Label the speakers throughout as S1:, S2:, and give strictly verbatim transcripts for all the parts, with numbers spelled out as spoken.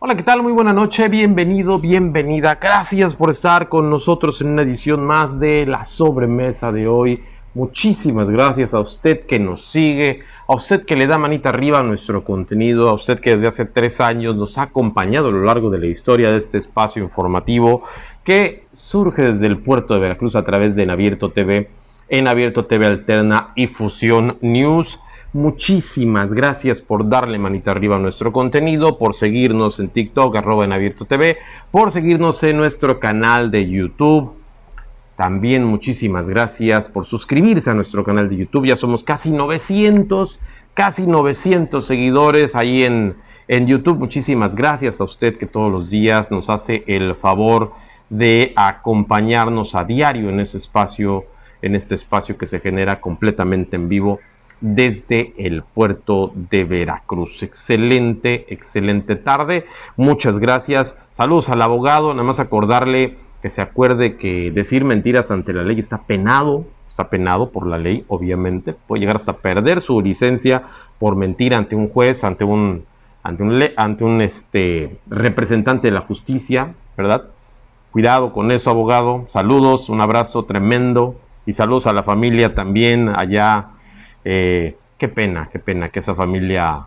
S1: Hola, ¿qué tal? Muy buena noche, bienvenido, bienvenida. Gracias por estar con nosotros en una edición más de La Sobremesa de hoy. Muchísimas gracias a usted que nos sigue, a usted que le da manita arriba a nuestro contenido, a usted que desde hace tres años nos ha acompañado a lo largo de la historia de este espacio informativo que surge desde el puerto de Veracruz a través de En Abierto T V, En Abierto T V Alterna y Fusión News. Muchísimas gracias por darle manita arriba a nuestro contenido, por seguirnos en TikTok, arroba en abierto T V, por seguirnos en nuestro canal de YouTube. También muchísimas gracias por suscribirse a nuestro canal de YouTube. Ya somos casi novecientos, casi novecientos seguidores ahí en, en YouTube. Muchísimas gracias a usted que todos los días nos hace el favor de acompañarnos a diario en ese espacio, en este espacio que se genera completamente en vivo desde el puerto de Veracruz. Excelente, excelente tarde. Muchas gracias. Saludos al abogado. Nada más acordarle que se acuerde que decir mentiras ante la ley está penado. Está penado por la ley, obviamente. Puede llegar hasta perder su licencia por mentir ante un juez, ante un, ante un, ante un este, representante de la justicia, ¿verdad? Cuidado con eso, abogado. Saludos, un abrazo tremendo. Y saludos a la familia también allá. Eh, qué pena, qué pena que esa familia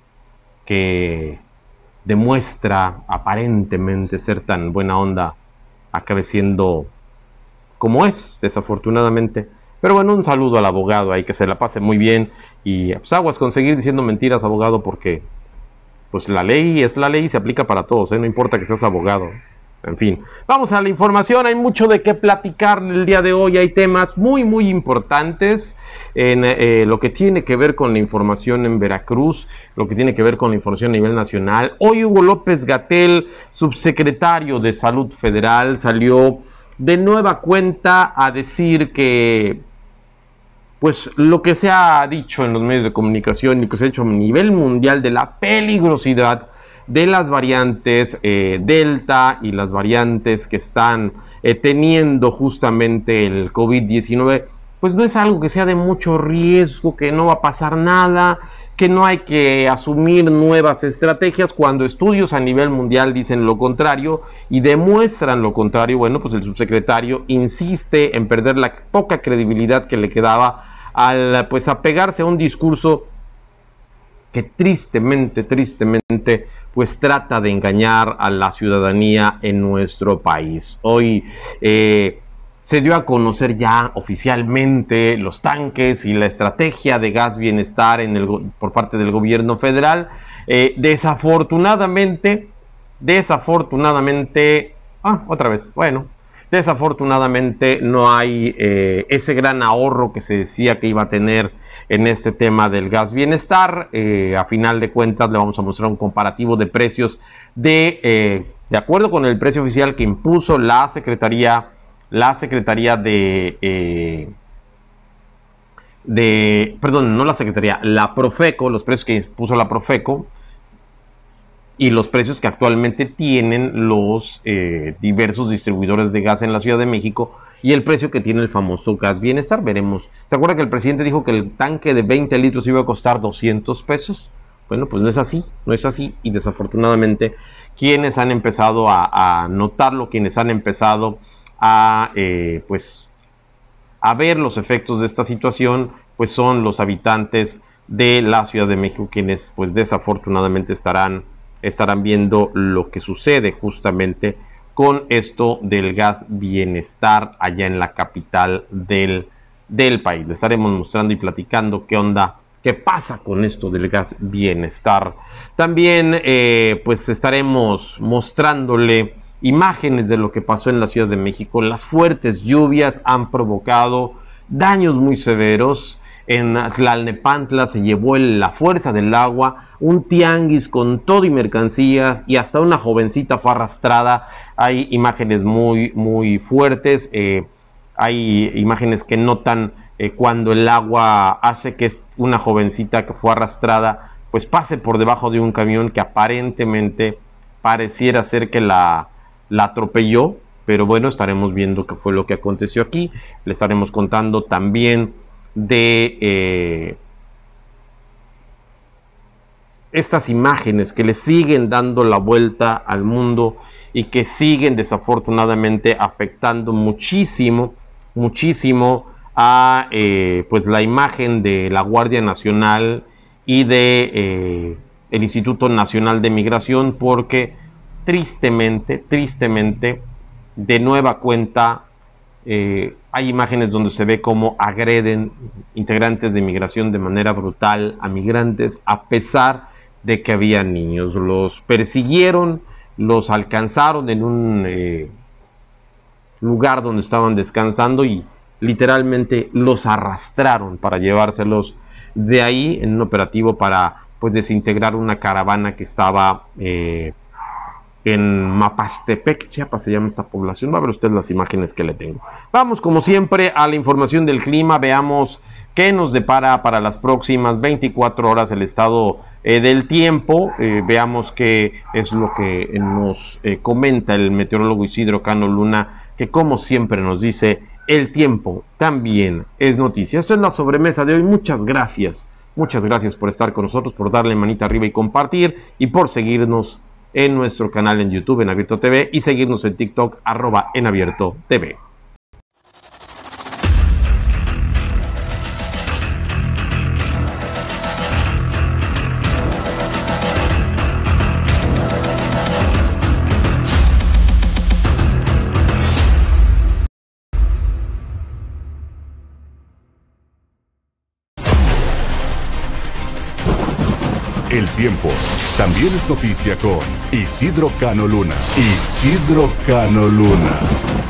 S1: que demuestra aparentemente ser tan buena onda acabe siendo como es, desafortunadamente. Pero bueno, un saludo al abogado ahí, que se la pase muy bien. Y pues aguas con seguir diciendo mentiras, abogado, porque pues la ley es la ley y se aplica para todos, ¿eh? No importa que seas abogado. En fin, vamos a la información. Hay mucho de qué platicar el día de hoy. Hay temas muy muy importantes en eh, lo que tiene que ver con la información en Veracruz, lo que tiene que ver con la información a nivel nacional. Hoy Hugo López-Gatell, subsecretario de Salud Federal, salió de nueva cuenta a decir que pues lo que se ha dicho en los medios de comunicación y que se ha dicho a nivel mundial de la peligrosidad de las variantes eh, Delta y las variantes que están eh, teniendo justamente el COVID diecinueve, pues no es algo que sea de mucho riesgo, que no va a pasar nada, que no hay que asumir nuevas estrategias, cuando estudios a nivel mundial dicen lo contrario y demuestran lo contrario. Bueno, pues el subsecretario insiste en perder la poca credibilidad que le quedaba al pues apegarse a un discurso que tristemente, tristemente, pues trata de engañar a la ciudadanía en nuestro país. Hoy eh, se dio a conocer ya oficialmente los tanques y la estrategia de gas bienestar en el, por parte del gobierno federal. Eh, desafortunadamente, desafortunadamente, ah, otra vez, bueno, desafortunadamente no hay eh, ese gran ahorro que se decía que iba a tener en este tema del gas bienestar. Eh, a final de cuentas le vamos a mostrar un comparativo de precios de, eh, de acuerdo con el precio oficial que impuso la Secretaría, la Secretaría de, eh, de, perdón, no la Secretaría, la Profeco, los precios que impuso la Profeco y los precios que actualmente tienen los eh, diversos distribuidores de gas en la Ciudad de México y el precio que tiene el famoso gas bienestar. Veremos. ¿Se acuerda que el presidente dijo que el tanque de veinte litros iba a costar doscientos pesos? Bueno, pues no es así, no es así, y desafortunadamente quienes han empezado a, a notarlo, quienes han empezado a eh, pues a ver los efectos de esta situación, pues son los habitantes de la Ciudad de México, quienes pues desafortunadamente estarán estarán viendo lo que sucede justamente con esto del gas bienestar allá en la capital del, del país. Les estaremos mostrando y platicando qué onda, qué pasa con esto del gas bienestar. También eh, pues estaremos mostrándole imágenes de lo que pasó en la Ciudad de México. Las fuertes lluvias han provocado daños muy severos. En Tlalnepantla se llevó el, la fuerza del agua, un tianguis con todo y mercancías, y hasta una jovencita fue arrastrada. Hay imágenes muy, muy fuertes. Eh, hay imágenes que notan eh, cuando el agua hace que una jovencita que fue arrastrada pues pase por debajo de un camión que aparentemente pareciera ser que la, la atropelló. Pero bueno, estaremos viendo qué fue lo que aconteció aquí. Le estaremos contando también de eh, estas imágenes que le siguen dando la vuelta al mundo y que siguen desafortunadamente afectando muchísimo, muchísimo a eh, pues la imagen de la Guardia Nacional y de eh, el Instituto Nacional de Migración, porque tristemente, tristemente, de nueva cuenta, eh, hay imágenes donde se ve cómo agreden integrantes de migración de manera brutal a migrantes, a pesar de que había niños. Los persiguieron, los alcanzaron en un eh, lugar donde estaban descansando y literalmente los arrastraron para llevárselos de ahí en un operativo para pues desintegrar una caravana que estaba eh, en Mapastepec, Chiapas se llama esta población. Va a ver usted las imágenes que le tengo. Vamos como siempre a la información del clima, veamos qué nos depara para las próximas veinticuatro horas el estado eh, del tiempo, eh, veamos qué es lo que nos eh, comenta el meteorólogo Isidro Cano Luna, que como siempre nos dice, el tiempo también es noticia. Esto es la sobremesa de hoy. Muchas gracias, muchas gracias por estar con nosotros, por darle manita arriba y compartir, y por seguirnos en nuestro canal en YouTube, en Abierto T V, y seguirnos en TikTok, arroba en Abierto T V.
S2: El tiempo también es noticia con Isidro Cano Luna. Isidro Cano Luna.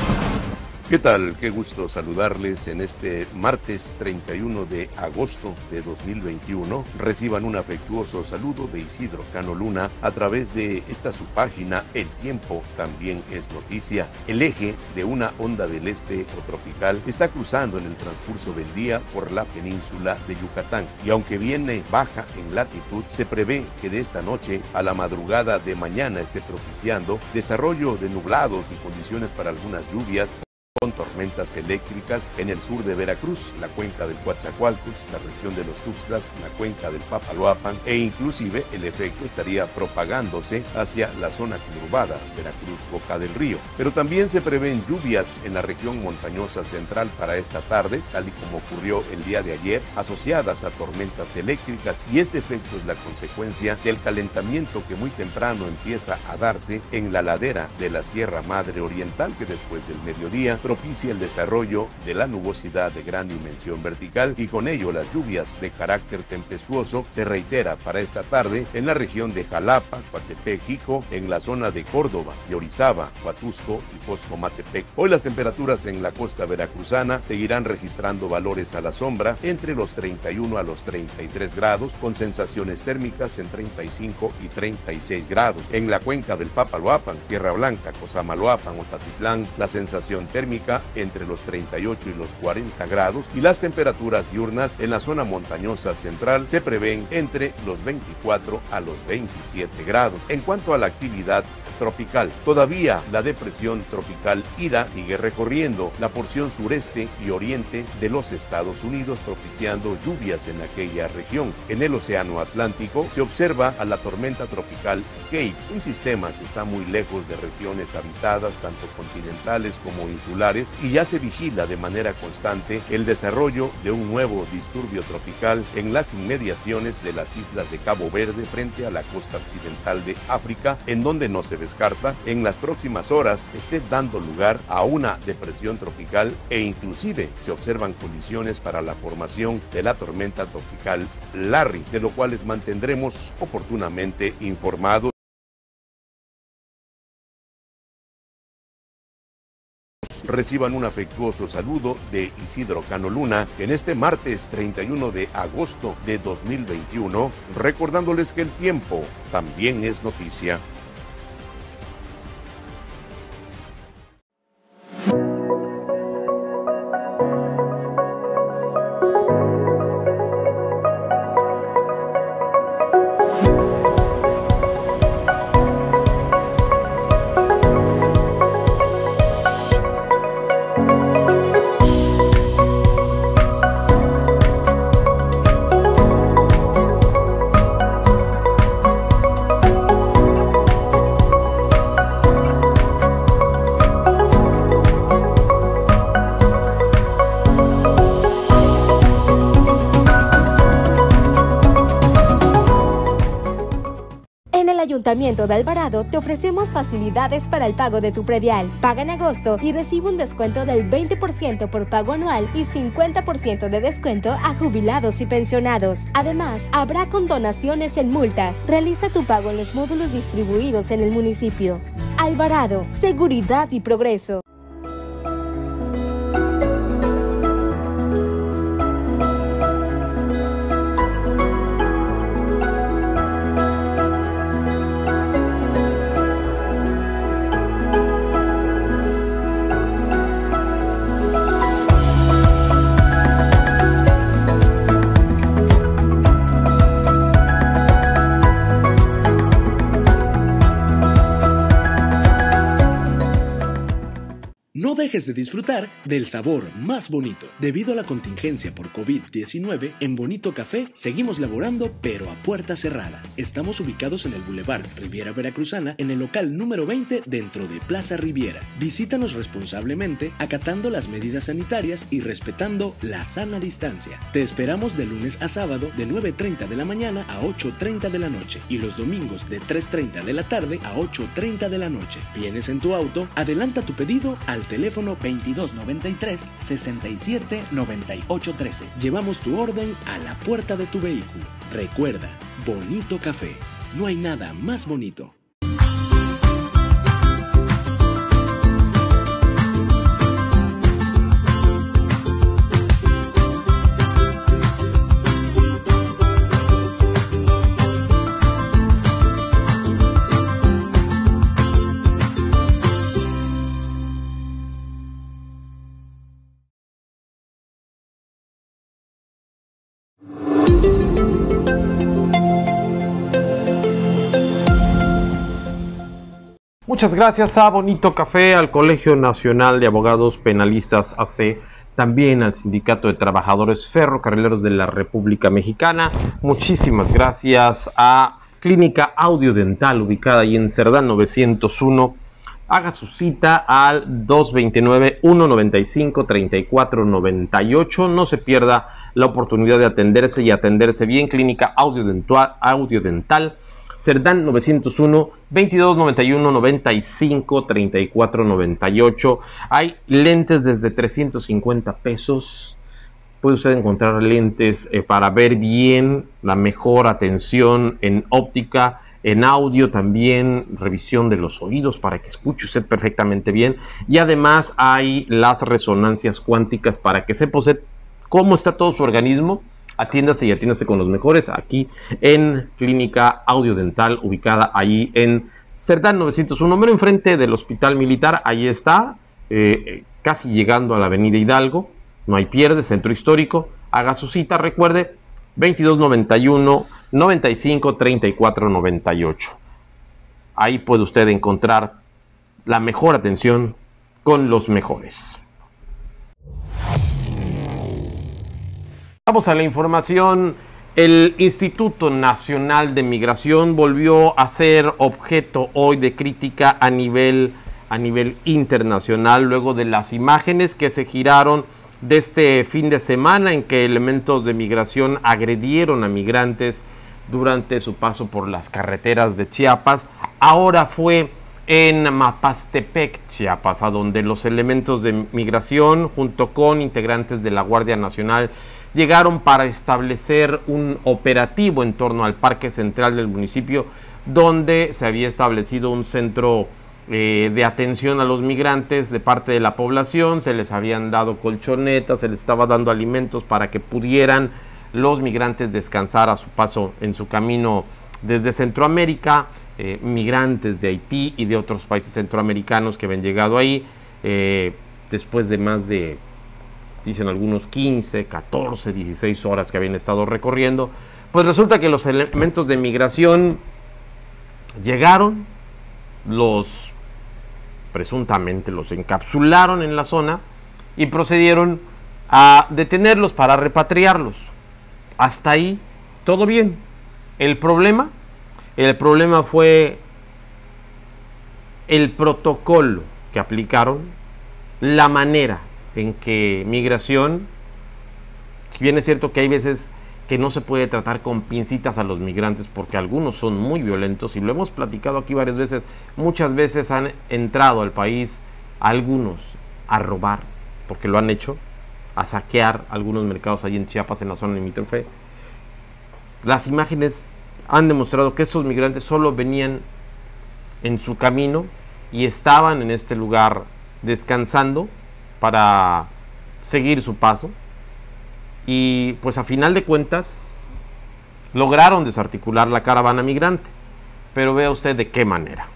S3: ¿Qué tal? Qué gusto saludarles en este martes treinta y uno de agosto de dos mil veintiuno. Reciban un afectuoso saludo de Isidro Cano Luna a través de esta su página El Tiempo También es Noticia. El eje de una onda del este o tropical está cruzando en el transcurso del día por la península de Yucatán, y aunque viene baja en latitud, se prevé que de esta noche a la madrugada de mañana esté propiciando desarrollo de nublados y condiciones para algunas lluvias con tormentas eléctricas en el sur de Veracruz, la cuenca del Coatzacoalcos, la región de los Tuxtlas, la cuenca del Papaloapan, e inclusive el efecto estaría propagándose hacia la zona conurbada Veracruz Boca del Río. Pero también se prevén lluvias en la región montañosa central para esta tarde, tal y como ocurrió el día de ayer, asociadas a tormentas eléctricas, y este efecto es la consecuencia del calentamiento que muy temprano empieza a darse en la ladera de la Sierra Madre Oriental, que después del mediodía propicia el desarrollo de la nubosidad de gran dimensión vertical, y con ello las lluvias de carácter tempestuoso se reitera para esta tarde en la región de Jalapa, Coatepec, Jico, en la zona de Córdoba, de Orizaba, Huatusco y Coscomatepec. Hoy las temperaturas en la costa veracruzana seguirán registrando valores a la sombra entre los treinta y uno a los treinta y tres grados, con sensaciones térmicas en treinta y cinco y treinta y seis grados. En la cuenca del Papaloapan, Tierra Blanca, Cosamaloapan o Tatitlán, la sensación térmica entre los treinta y ocho y los cuarenta grados, y las temperaturas diurnas en la zona montañosa central se prevén entre los veinticuatro a los veintisiete grados. En cuanto a la actividad tropical, todavía la depresión tropical Ida sigue recorriendo la porción sureste y oriente de los Estados Unidos, propiciando lluvias en aquella región. En el océano Atlántico se observa a la tormenta tropical Kate, un sistema que está muy lejos de regiones habitadas, tanto continentales como insulares, y ya se vigila de manera constante el desarrollo de un nuevo disturbio tropical en las inmediaciones de las islas de Cabo Verde, frente a la costa occidental de África, en donde no se descarta en las próximas horas esté dando lugar a una depresión tropical, e inclusive se observan condiciones para la formación de la tormenta tropical Larry, de lo cual les mantendremos oportunamente informados. Reciban un afectuoso saludo de Isidro Cano Luna en este martes treinta y uno de agosto de dos mil veintiuno, recordándoles que el tiempo también es noticia.
S4: Ayuntamiento de Alvarado te ofrecemos facilidades para el pago de tu predial. Paga en agosto y recibe un descuento del veinte por ciento por pago anual y cincuenta por ciento de descuento a jubilados y pensionados. Además, habrá condonaciones en multas. Realiza tu pago en los módulos distribuidos en el municipio. Alvarado, seguridad y progreso.
S5: No dejes de disfrutar del sabor más bonito. Debido a la contingencia por COVID diecinueve, en Bonito Café seguimos laborando, pero a puerta cerrada. Estamos ubicados en el Boulevard Riviera Veracruzana, en el local número veinte dentro de Plaza Riviera. Visítanos responsablemente, acatando las medidas sanitarias y respetando la sana distancia. Te esperamos de lunes a sábado de nueve treinta de la mañana a ocho treinta de la noche y los domingos de tres treinta de la tarde a ocho treinta de la noche. ¿Vienes en tu auto? Adelanta tu pedido al teléfono veintidós noventa y tres, sesenta y siete, noventa y ocho trece. Llevamos tu orden a la puerta de tu vehículo. Recuerda, Bonito Café. No hay nada más bonito.
S1: Muchas gracias a Bonito Café, al Colegio Nacional de Abogados Penalistas A C, también al Sindicato de Trabajadores Ferrocarrileros de la República Mexicana. Muchísimas gracias a Clínica Audio Dental, ubicada ahí en Cerdán novecientos uno. Haga su cita al dos veintinueve, ciento noventa y cinco, treinta y cuatro noventa y ocho. No se pierda la oportunidad de atenderse y atenderse bien. Clínica Audio Dental, Audio Dental Cerdán novecientos uno, veintidós noventa y uno, noventa y cinco, treinta y cuatro noventa y ocho. Hay lentes desde trescientos cincuenta pesos. Puede usted encontrar lentes eh, para ver bien, la mejor atención en óptica, en audio también, revisión de los oídos para que escuche usted perfectamente bien. Y además hay las resonancias cuánticas para que sepa usted cómo está todo su organismo. Atiéndase y atiéndase con los mejores aquí en Clínica Audio Dental, ubicada ahí en Cerdán novecientos uno, mero enfrente del Hospital Militar. Ahí está, eh, casi llegando a la Avenida Hidalgo. No hay pierde, centro histórico. Haga su cita, recuerde, veintidós noventa y uno, noventa y cinco, treinta y cuatro noventa y ocho. Ahí puede usted encontrar la mejor atención con los mejores. Vamos a la información. El Instituto Nacional de Migración volvió a ser objeto hoy de crítica a nivel, a nivel internacional, luego de las imágenes que se giraron de este fin de semana en que elementos de migración agredieron a migrantes durante su paso por las carreteras de Chiapas. Ahora fue en Mapastepec, Chiapas, a donde los elementos de migración, junto con integrantes de la Guardia Nacional, llegaron para establecer un operativo en torno al parque central del municipio, donde se había establecido un centro eh, de atención a los migrantes de parte de la población. Se les habían dado colchonetas, se les estaba dando alimentos para que pudieran los migrantes descansar a su paso en su camino desde Centroamérica, eh, migrantes de Haití y de otros países centroamericanos que habían llegado ahí eh, después de más de, dicen algunos, quince, catorce, dieciséis horas que habían estado recorriendo. Pues resulta que los elementos de migración llegaron, los presuntamente los encapsularon en la zona y procedieron a detenerlos para repatriarlos. Hasta ahí todo bien. El problema, el problema fue el protocolo que aplicaron, la manera en que migración, si bien es cierto que hay veces que no se puede tratar con pincitas a los migrantes porque algunos son muy violentos y lo hemos platicado aquí varias veces. Muchas veces han entrado al país algunos a robar, porque lo han hecho, a saquear algunos mercados allí en Chiapas, en la zona limítrofe. Las imágenes han demostrado que estos migrantes solo venían en su camino y estaban en este lugar descansando para seguir su paso. Y pues a final de cuentas lograron desarticular la caravana migrante, pero vea usted de qué manera.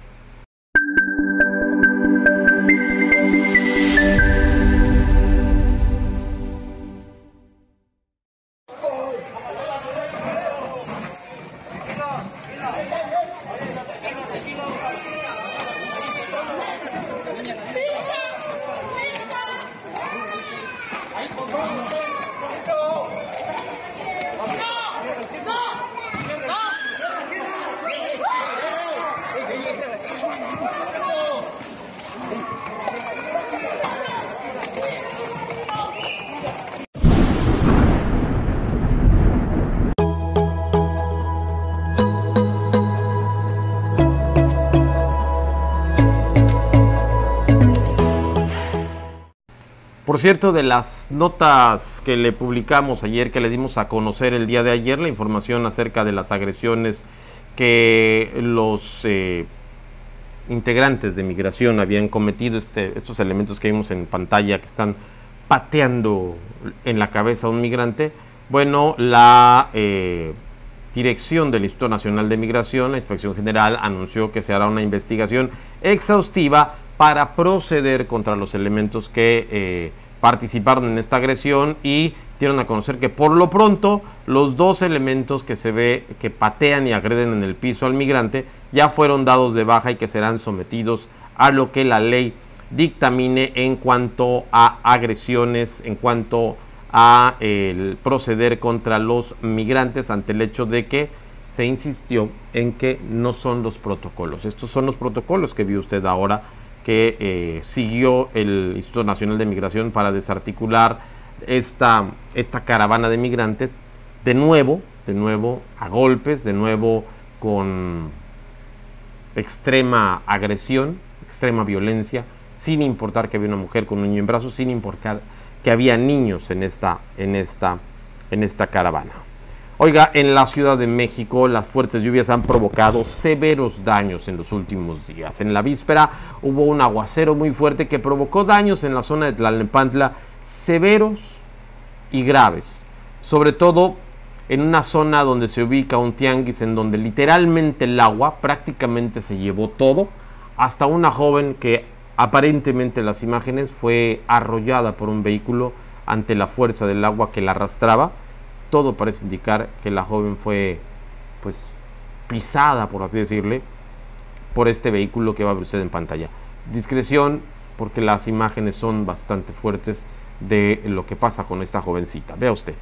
S1: Por cierto, de las notas que le publicamos ayer, que le dimos a conocer el día de ayer, la información acerca de las agresiones que los eh, integrantes de migración habían cometido, este, estos elementos que vimos en pantalla que están pateando en la cabeza a un migrante. Bueno, la eh, dirección del Instituto Nacional de Migración, la Inspección General, anunció que se hará una investigación exhaustiva para proceder contra los elementos que eh, participaron en esta agresión, y dieron a conocer que por lo pronto los dos elementos que se ve que patean y agreden en el piso al migrante ya fueron dados de baja y que serán sometidos a lo que la ley dictamine en cuanto a agresiones, en cuanto a eh, el proceder contra los migrantes ante el hecho de que se insistió en que no son los protocolos. Estos son los protocolos que vio usted ahora, que eh, siguió el Instituto Nacional de Migración para desarticular esta, esta caravana de migrantes, de nuevo, de nuevo a golpes, de nuevo con extrema agresión, extrema violencia, sin importar que había una mujer con un niño en brazos, sin importar que había niños en esta, en esta, en esta caravana. Oiga, en la Ciudad de México las fuertes lluvias han provocado severos daños en los últimos días. En la víspera hubo un aguacero muy fuerte que provocó daños en la zona de Tlalnepantla severos y graves, sobre todo en una zona donde se ubica un tianguis en donde literalmente el agua prácticamente se llevó todo, hasta una joven que aparentemente en las imágenes fue arrollada por un vehículo ante la fuerza del agua que la arrastraba. Todo parece indicar que la joven fue pues pisada, por así decirle, por este vehículo que va a ver usted en pantalla. Discreción, porque las imágenes son bastante fuertes de lo que pasa con esta jovencita. Vea usted.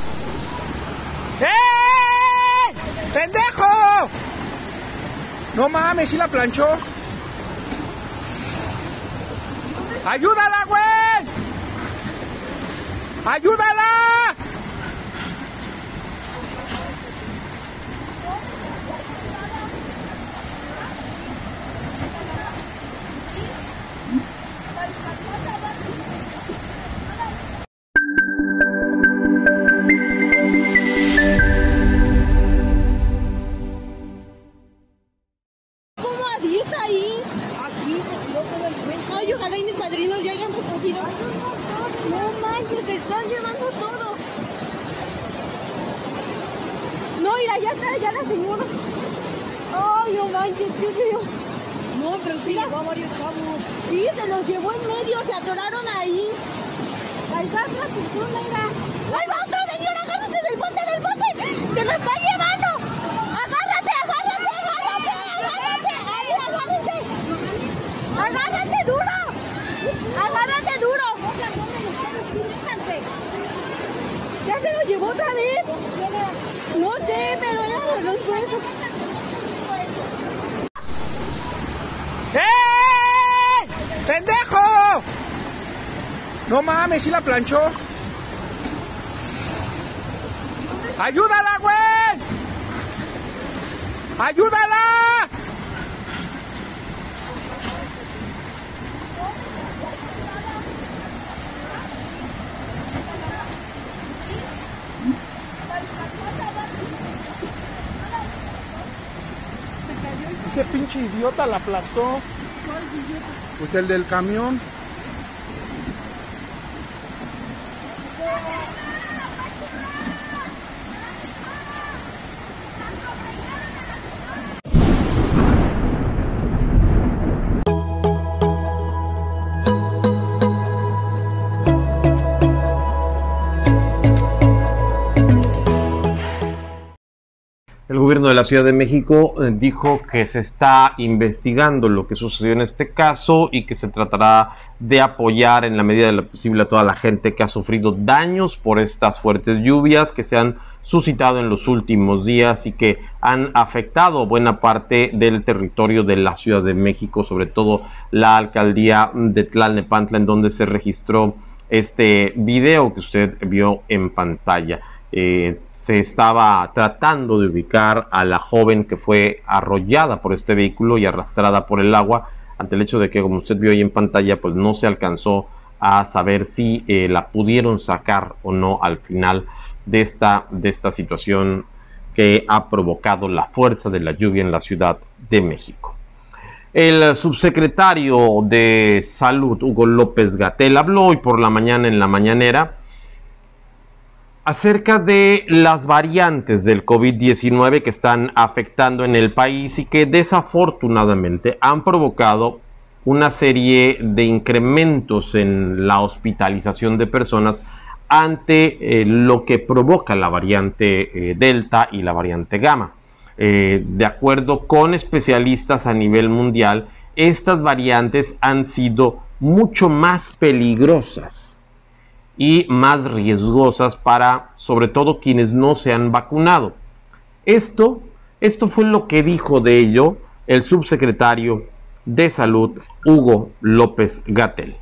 S6: ¡Eh! ¡Pendejo! No mames, ¿sí la planchó? ¡Ayúdala, güey! ¡Ayúdala!
S7: ya está, ya la señora. Ay, no manches, Dios mío. No, pero sí llevó a varios chavos. Sí, se los llevó en medio, se atoraron ahí. Ahí va otra persona, mira. ¡Ahí va otro, señor! ¡Agárrate del bote, del bote! ¡Se lo está llevando! ¡Agárrate, agárrate, agárrate! ¡Agárrate! ¡Ahí, agárrate! ¡Agárrate duro! ¡Agárrate duro! ¿Ya se lo llevó otra vez? No sé, pero ya se los fue.
S6: ¡Eh! ¡Pendejo! No mames, ¿sí la planchó? ¡Ayúdala, güey! ¡Ayúdala! Ese pinche idiota la aplastó. Pues el del camión.
S1: El gobierno de la Ciudad de México eh, dijo que se está investigando lo que sucedió en este caso y que se tratará de apoyar en la medida de lo posible a toda la gente que ha sufrido daños por estas fuertes lluvias que se han suscitado en los últimos días y que han afectado buena parte del territorio de la Ciudad de México, sobre todo la alcaldía de Tlalnepantla, en donde se registró este video que usted vio en pantalla. Eh, se estaba tratando de ubicar a la joven que fue arrollada por este vehículo y arrastrada por el agua, ante el hecho de que, como usted vio ahí en pantalla, pues no se alcanzó a saber si eh, la pudieron sacar o no al final de esta, de esta situación que ha provocado la fuerza de la lluvia en la Ciudad de México. El subsecretario de Salud, Hugo López-Gatell, habló hoy por la mañana en la mañanera acerca de las variantes del COVID diecinueve que están afectando en el país y que desafortunadamente han provocado una serie de incrementos en la hospitalización de personas ante eh, lo que provoca la variante eh, Delta y la variante Gamma. Eh, de acuerdo con especialistas a nivel mundial, estas variantes han sido mucho más peligrosas y más riesgosas para, sobre todo, quienes no se han vacunado. Esto, esto fue lo que dijo de ello el subsecretario de Salud, Hugo López-Gatell.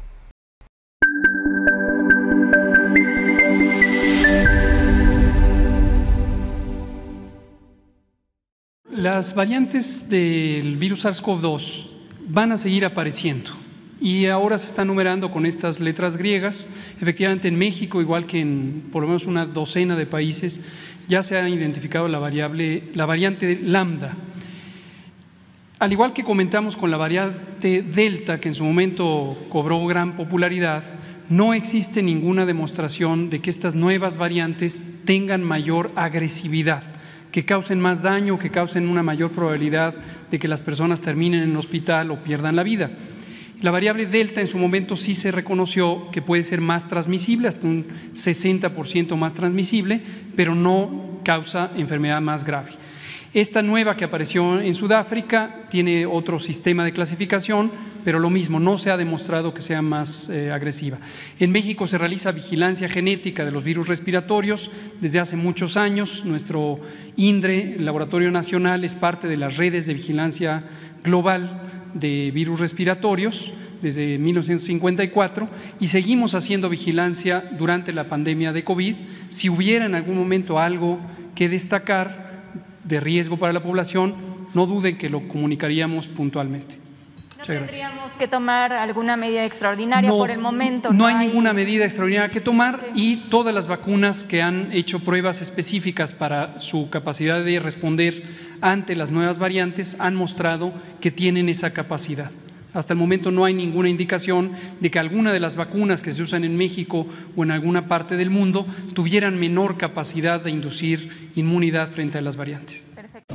S8: Las variantes del virus SARS CoV dos van a seguir apareciendo y ahora se está numerando con estas letras griegas. Efectivamente, en México, igual que en por lo menos una docena de países, ya se ha identificado la, variable, la variante lambda. Al igual que comentamos con la variante delta, que en su momento cobró gran popularidad, no existe ninguna demostración de que estas nuevas variantes tengan mayor agresividad, que causen más daño, que causen una mayor probabilidad de que las personas terminen en el hospital o pierdan la vida. La variable delta en su momento sí se reconoció que puede ser más transmisible, hasta un sesenta por ciento más transmisible, pero no causa enfermedad más grave. Esta nueva que apareció en Sudáfrica tiene otro sistema de clasificación, pero lo mismo, no se ha demostrado que sea más eh, agresiva. En México se realiza vigilancia genética de los virus respiratorios desde hace muchos años. Nuestro INDRE, el Laboratorio Nacional, es parte de las redes de vigilancia global de virus respiratorios desde mil novecientos cincuenta y cuatro y seguimos haciendo vigilancia durante la pandemia de COVID. Si hubiera en algún momento algo que destacar de riesgo para la población, no duden que lo comunicaríamos puntualmente.
S9: ¿No tendríamos que tomar alguna medida extraordinaria
S8: no,
S9: por el momento?
S8: No, no hay,
S9: hay
S8: ninguna medida extraordinaria que tomar y todas las vacunas que han hecho pruebas específicas para su capacidad de responder ante las nuevas variantes han mostrado que tienen esa capacidad. Hasta el momento no hay ninguna indicación de que alguna de las vacunas que se usan en México o en alguna parte del mundo tuvieran menor capacidad de inducir inmunidad frente a las variantes.
S9: Perfecto.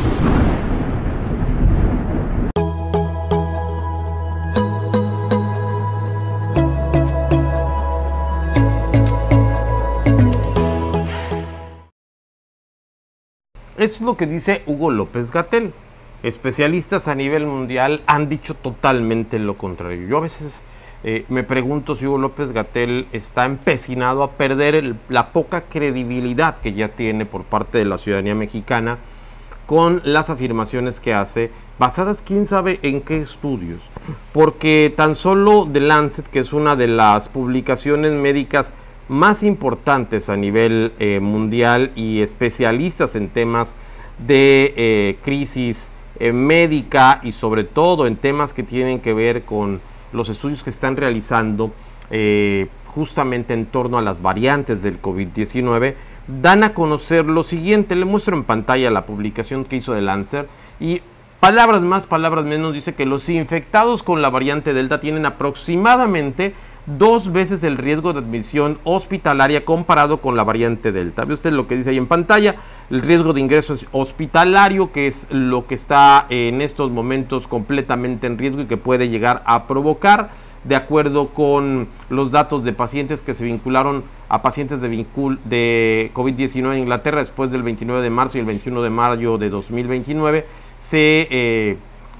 S1: Es lo que dice Hugo López-Gatell. Especialistas a nivel mundial han dicho totalmente lo contrario. Yo a veces eh, me pregunto si Hugo López-Gatell está empecinado a perder el, la poca credibilidad que ya tiene por parte de la ciudadanía mexicana con las afirmaciones que hace, basadas quién sabe en qué estudios. Porque tan solo The Lancet, que es una de las publicaciones médicas más importantes a nivel eh, mundial y especialistas en temas de eh, crisis eh, médica y sobre todo en temas que tienen que ver con los estudios que están realizando eh, justamente en torno a las variantes del COVID diecinueve, dan a conocer lo siguiente. Le muestro en pantalla la publicación que hizo The Lancet y palabras más, palabras menos, dice que los infectados con la variante Delta tienen aproximadamente dos veces el riesgo de admisión hospitalaria comparado con la variante Delta. Ve usted lo que dice ahí en pantalla, el riesgo de ingreso hospitalario, que es lo que está en estos momentos completamente en riesgo y que puede llegar a provocar, de acuerdo con los datos de pacientes que se vincularon a pacientes de, vincul de COVID diecinueve en Inglaterra después del veintinueve de marzo y el veintiuno de mayo de dos mil veintinueve, se eh,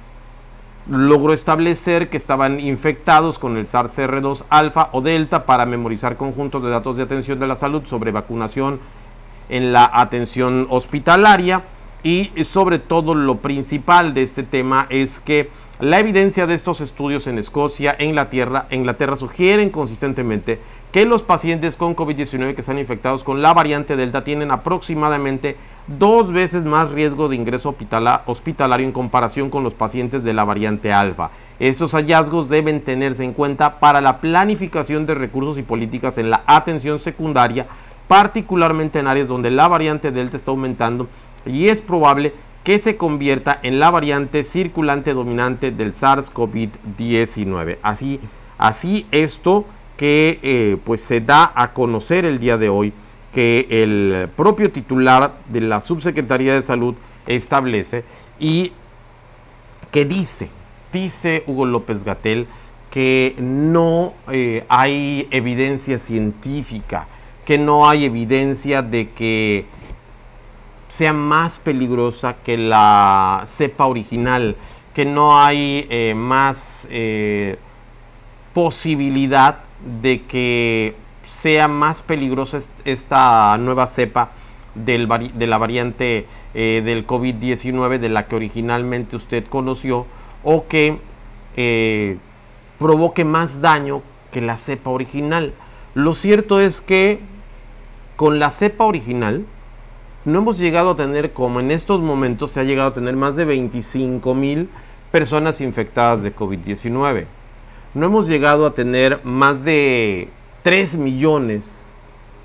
S1: logró establecer que estaban infectados con el SARS C o V dos alfa o delta para memorizar conjuntos de datos de atención de la salud sobre vacunación en la atención hospitalaria. Y sobre todo lo principal de este tema es que la evidencia de estos estudios en Escocia e Inglaterra, Inglaterra sugieren consistentemente que los pacientes con COVID diecinueve que están infectados con la variante Delta tienen aproximadamente dos veces más riesgo de ingreso hospitalario en comparación con los pacientes de la variante Alfa. Estos hallazgos deben tenerse en cuenta para la planificación de recursos y políticas en la atención secundaria, particularmente en áreas donde la variante Delta está aumentando y es probable que se convierta en la variante circulante dominante del SARS COVID diecinueve. Así, así esto que eh, pues se da a conocer el día de hoy, que el propio titular de la Subsecretaría de Salud establece y que dice, dice Hugo López-Gatell, que no eh, hay evidencia científica, que no hay evidencia de que sea más peligrosa que la cepa original, que no hay eh, más eh, posibilidad de que sea más peligrosa esta nueva cepa del de la variante eh, del COVID diecinueve de la que originalmente usted conoció, o que eh, provoque más daño que la cepa original. Lo cierto es que con la cepa original no hemos llegado a tener, como en estos momentos se ha llegado a tener, más de veinticinco mil personas infectadas de COVID diecinueve. No hemos llegado a tener más de tres millones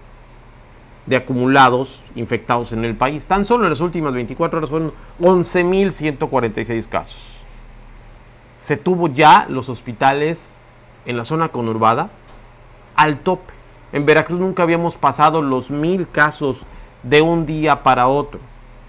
S1: de acumulados infectados en el país. Tan solo en las últimas veinticuatro horas fueron once mil ciento cuarenta y seis casos. Se tuvo ya los hospitales en la zona conurbada al tope. En Veracruz nunca habíamos pasado los mil casos de un día para otro.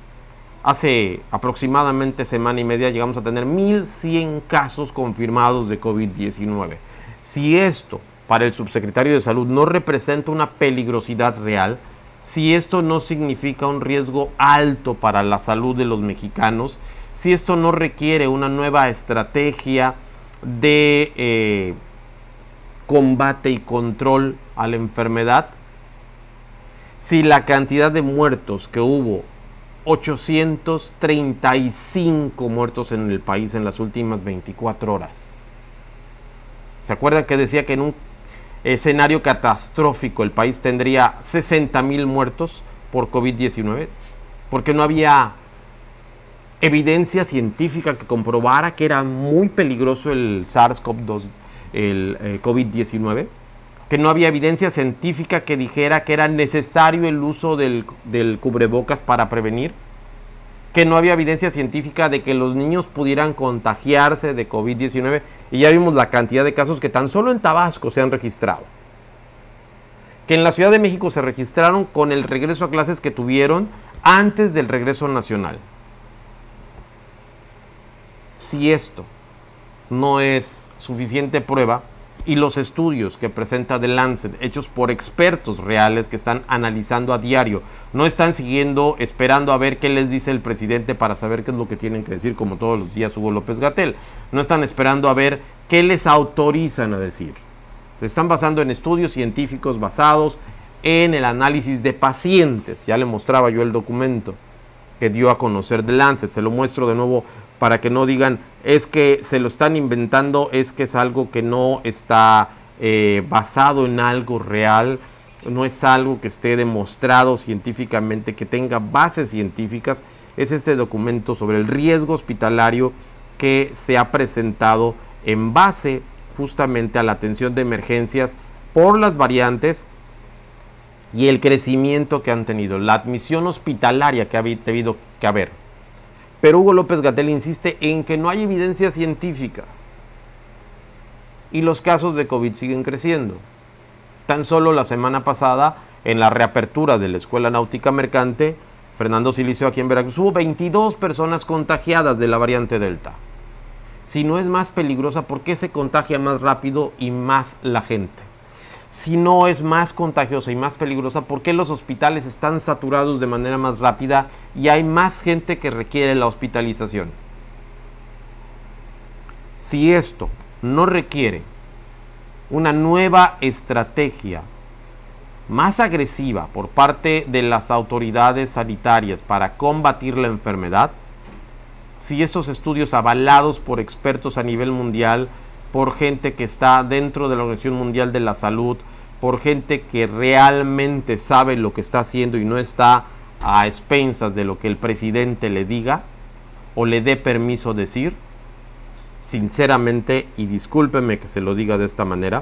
S1: Hace aproximadamente semana y media llegamos a tener mil cien casos confirmados de COVID diecinueve. Si esto para el subsecretario de Salud no representa una peligrosidad real, si esto no significa un riesgo alto para la salud de los mexicanos, si esto no requiere una nueva estrategia de eh, combate y control a la enfermedad, si la cantidad de muertos que hubo, ochocientos treinta y cinco muertos en el país en las últimas veinticuatro horas. ¿Se acuerdan que decía que en un escenario catastrófico el país tendría sesenta mil muertos por COVID diecinueve? Porque no había evidencia científica que comprobara que era muy peligroso el SARS CoV dos, el eh, COVID diecinueve. Que no había evidencia científica que dijera que era necesario el uso del, del cubrebocas para prevenir, que no había evidencia científica de que los niños pudieran contagiarse de COVID diecinueve, y ya vimos la cantidad de casos que tan solo en Tabasco se han registrado, que en la Ciudad de México se registraron con el regreso a clases que tuvieron antes del regreso nacional. Si esto no es suficiente prueba, y los estudios que presenta The Lancet, hechos por expertos reales que están analizando a diario, no están siguiendo, esperando a ver qué les dice el presidente para saber qué es lo que tienen que decir, como todos los días Hugo López-Gatell. No están esperando a ver qué les autorizan a decir. Se están basando en estudios científicos basados en el análisis de pacientes. Ya le mostraba yo el documento que dio a conocer The Lancet, se lo muestro de nuevo para que no digan es que se lo están inventando, es que es algo que no está eh, basado en algo real. no es algo que esté demostrado científicamente, que tenga bases científicas, es este documento sobre el riesgo hospitalario que se ha presentado en base justamente a la atención de emergencias por las variantes y el crecimiento que han tenido, la admisión hospitalaria que ha debido que haber. Pero Hugo López-Gatell insiste en que no hay evidencia científica y los casos de COVID siguen creciendo. Tan solo la semana pasada, en la reapertura de la Escuela Náutica Mercante, Fernando Silicio, aquí en Veracruz, hubo veintidós personas contagiadas de la variante Delta. Si no es más peligrosa, ¿por qué se contagia más rápido y más la gente? Si no es más contagiosa y más peligrosa, ¿por qué los hospitales están saturados de manera más rápida y hay más gente que requiere la hospitalización? Si esto no requiere una nueva estrategia más agresiva por parte de las autoridades sanitarias para combatir la enfermedad, si estos estudios avalados por expertos a nivel mundial, por gente que está dentro de la Organización Mundial de la Salud, por gente que realmente sabe lo que está haciendo y no está a expensas de lo que el presidente le diga o le dé permiso decir, sinceramente, y discúlpeme que se lo diga de esta manera,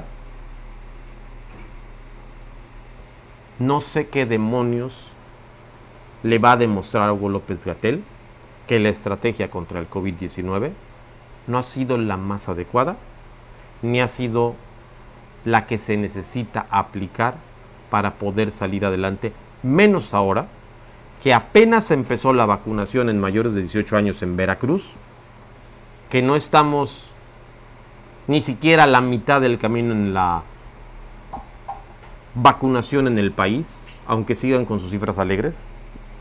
S1: no sé qué demonios le va a demostrar a Hugo López-Gatell que la estrategia contra el COVID diecinueve no ha sido la más adecuada, ni ha sido la que se necesita aplicar para poder salir adelante, menos ahora que apenas empezó la vacunación en mayores de dieciocho años en Veracruz, que no estamos ni siquiera a la mitad del camino en la vacunación en el país, aunque sigan con sus cifras alegres,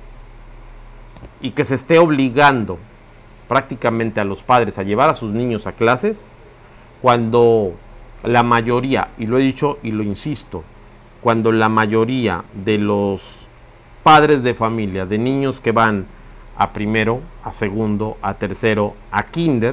S1: y que se esté obligando prácticamente a los padres a llevar a sus niños a clases, cuando la mayoría, y lo he dicho y lo insisto, cuando la mayoría de los padres de familia, de niños que van a primero, a segundo, a tercero, a kinder,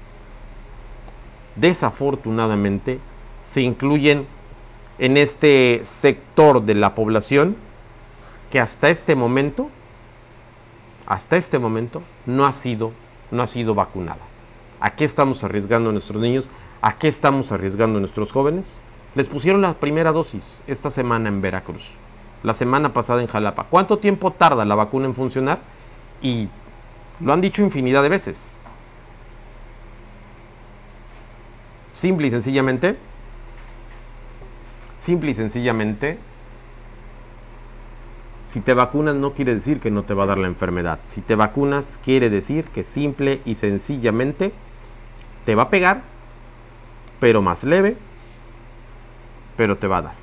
S1: desafortunadamente se incluyen en este sector de la población que hasta este momento, hasta este momento no ha sido, no ha sido vacunada. ¿A qué estamos arriesgando a nuestros niños? ¿A qué estamos arriesgando a nuestros jóvenes? Les pusieron la primera dosis esta semana en Veracruz, la semana pasada en Jalapa. ¿Cuánto tiempo tarda la vacuna en funcionar? Y lo han dicho infinidad de veces. Simple y sencillamente, simple y sencillamente, si te vacunas no quiere decir que no te va a dar la enfermedad. Si te vacunas quiere decir que simple y sencillamente te va a pegar, pero más leve, pero te va a dar.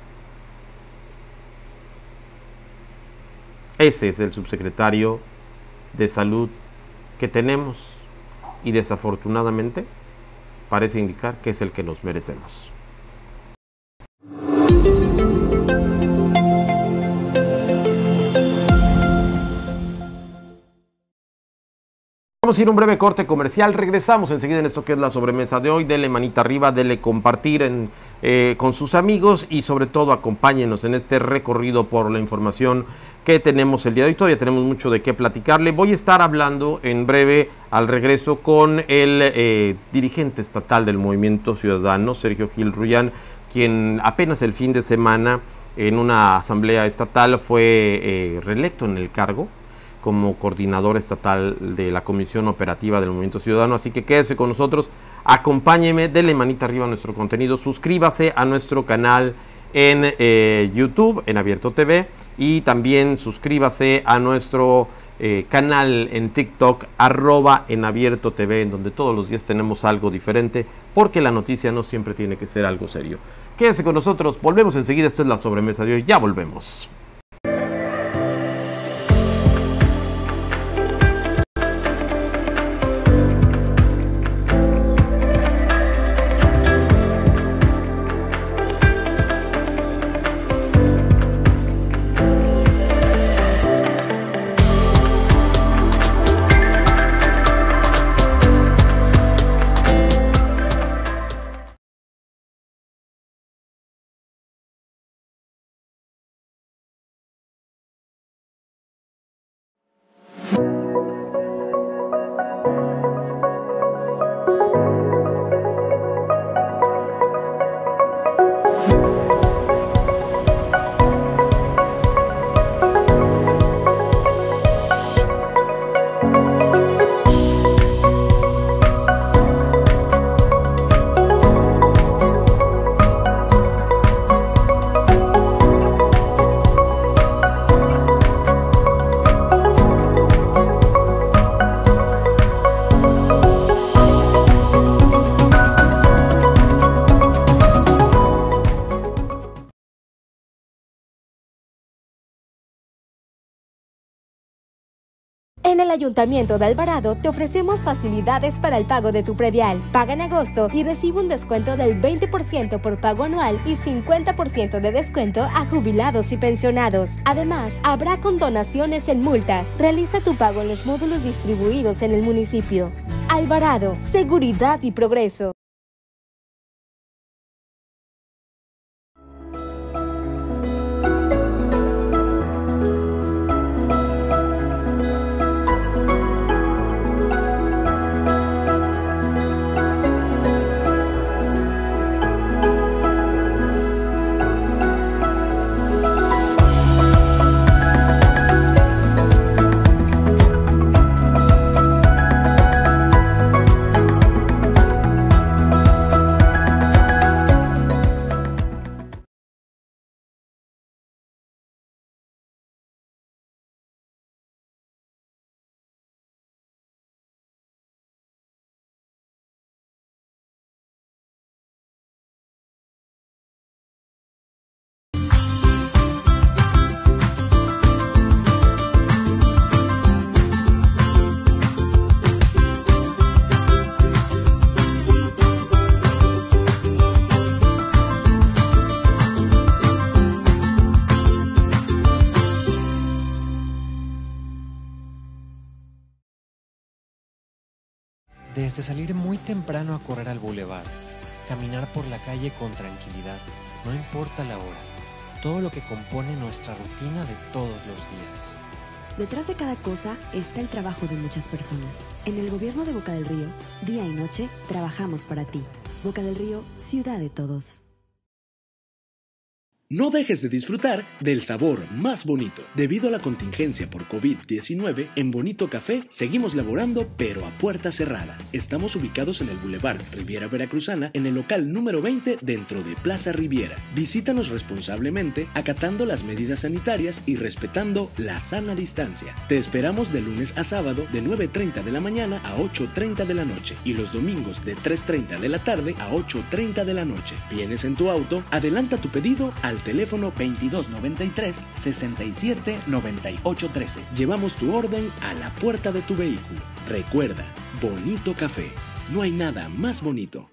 S1: Ese es el subsecretario de Salud que tenemos y desafortunadamente parece indicar que es el que nos merecemos. Vamos a ir a un breve corte comercial, regresamos enseguida en esto que es la sobremesa de hoy. Dele manita arriba, dele compartir en, eh, con sus amigos y sobre todo acompáñenos en este recorrido por la información que tenemos el día de hoy. Todavía tenemos mucho de qué platicarle. Voy a estar hablando en breve al regreso con el eh, dirigente estatal del Movimiento Ciudadano, Sergio Gil Rullán, quien apenas el fin de semana en una asamblea estatal fue eh, reelecto en el cargo como coordinador estatal de la Comisión Operativa del Movimiento Ciudadano, así que quédese con nosotros, acompáñeme, denle manita arriba a nuestro contenido, suscríbase a nuestro canal en eh, YouTube, en Abierto T V, y también suscríbase a nuestro eh, canal en TikTok, arroba en Abierto T V, en donde todos los días tenemos algo diferente, porque la noticia no siempre tiene que ser algo serio. Quédese con nosotros, volvemos enseguida, esto es la sobremesa de hoy, ya volvemos.
S4: En el Ayuntamiento de Alvarado te ofrecemos facilidades para el pago de tu predial. Paga en agosto y recibe un descuento del veinte por ciento por pago anual y cincuenta por ciento de descuento a jubilados y pensionados. Además, habrá condonaciones en multas. Realiza tu pago en los módulos distribuidos en el municipio. Alvarado, seguridad y progreso.
S10: Desde salir muy temprano a correr al bulevar, caminar por la calle con tranquilidad, no importa la hora, todo lo que compone nuestra rutina de todos los días.
S11: Detrás de cada cosa está el trabajo de muchas personas. En el gobierno de Boca del Río, día y noche, trabajamos para ti. Boca del Río, ciudad de todos.
S5: No dejes de disfrutar del sabor más bonito. Debido a la contingencia por COVID diecinueve, en Bonito Café seguimos laborando pero a puerta cerrada. Estamos ubicados en el Boulevard Riviera Veracruzana, en el local número veinte dentro de Plaza Riviera. Visítanos responsablemente, acatando las medidas sanitarias y respetando la sana distancia. Te esperamos de lunes a sábado de nueve treinta de la mañana a ocho treinta de la noche y los domingos de tres treinta de la tarde a ocho treinta de la noche. Vienes en tu auto, adelanta tu pedido al teléfono veintidós noventa y tres, sesenta y siete, noventa y ocho trece. Llevamos tu orden a la puerta de tu vehículo. Recuerda, Bonito Café. No hay nada más bonito.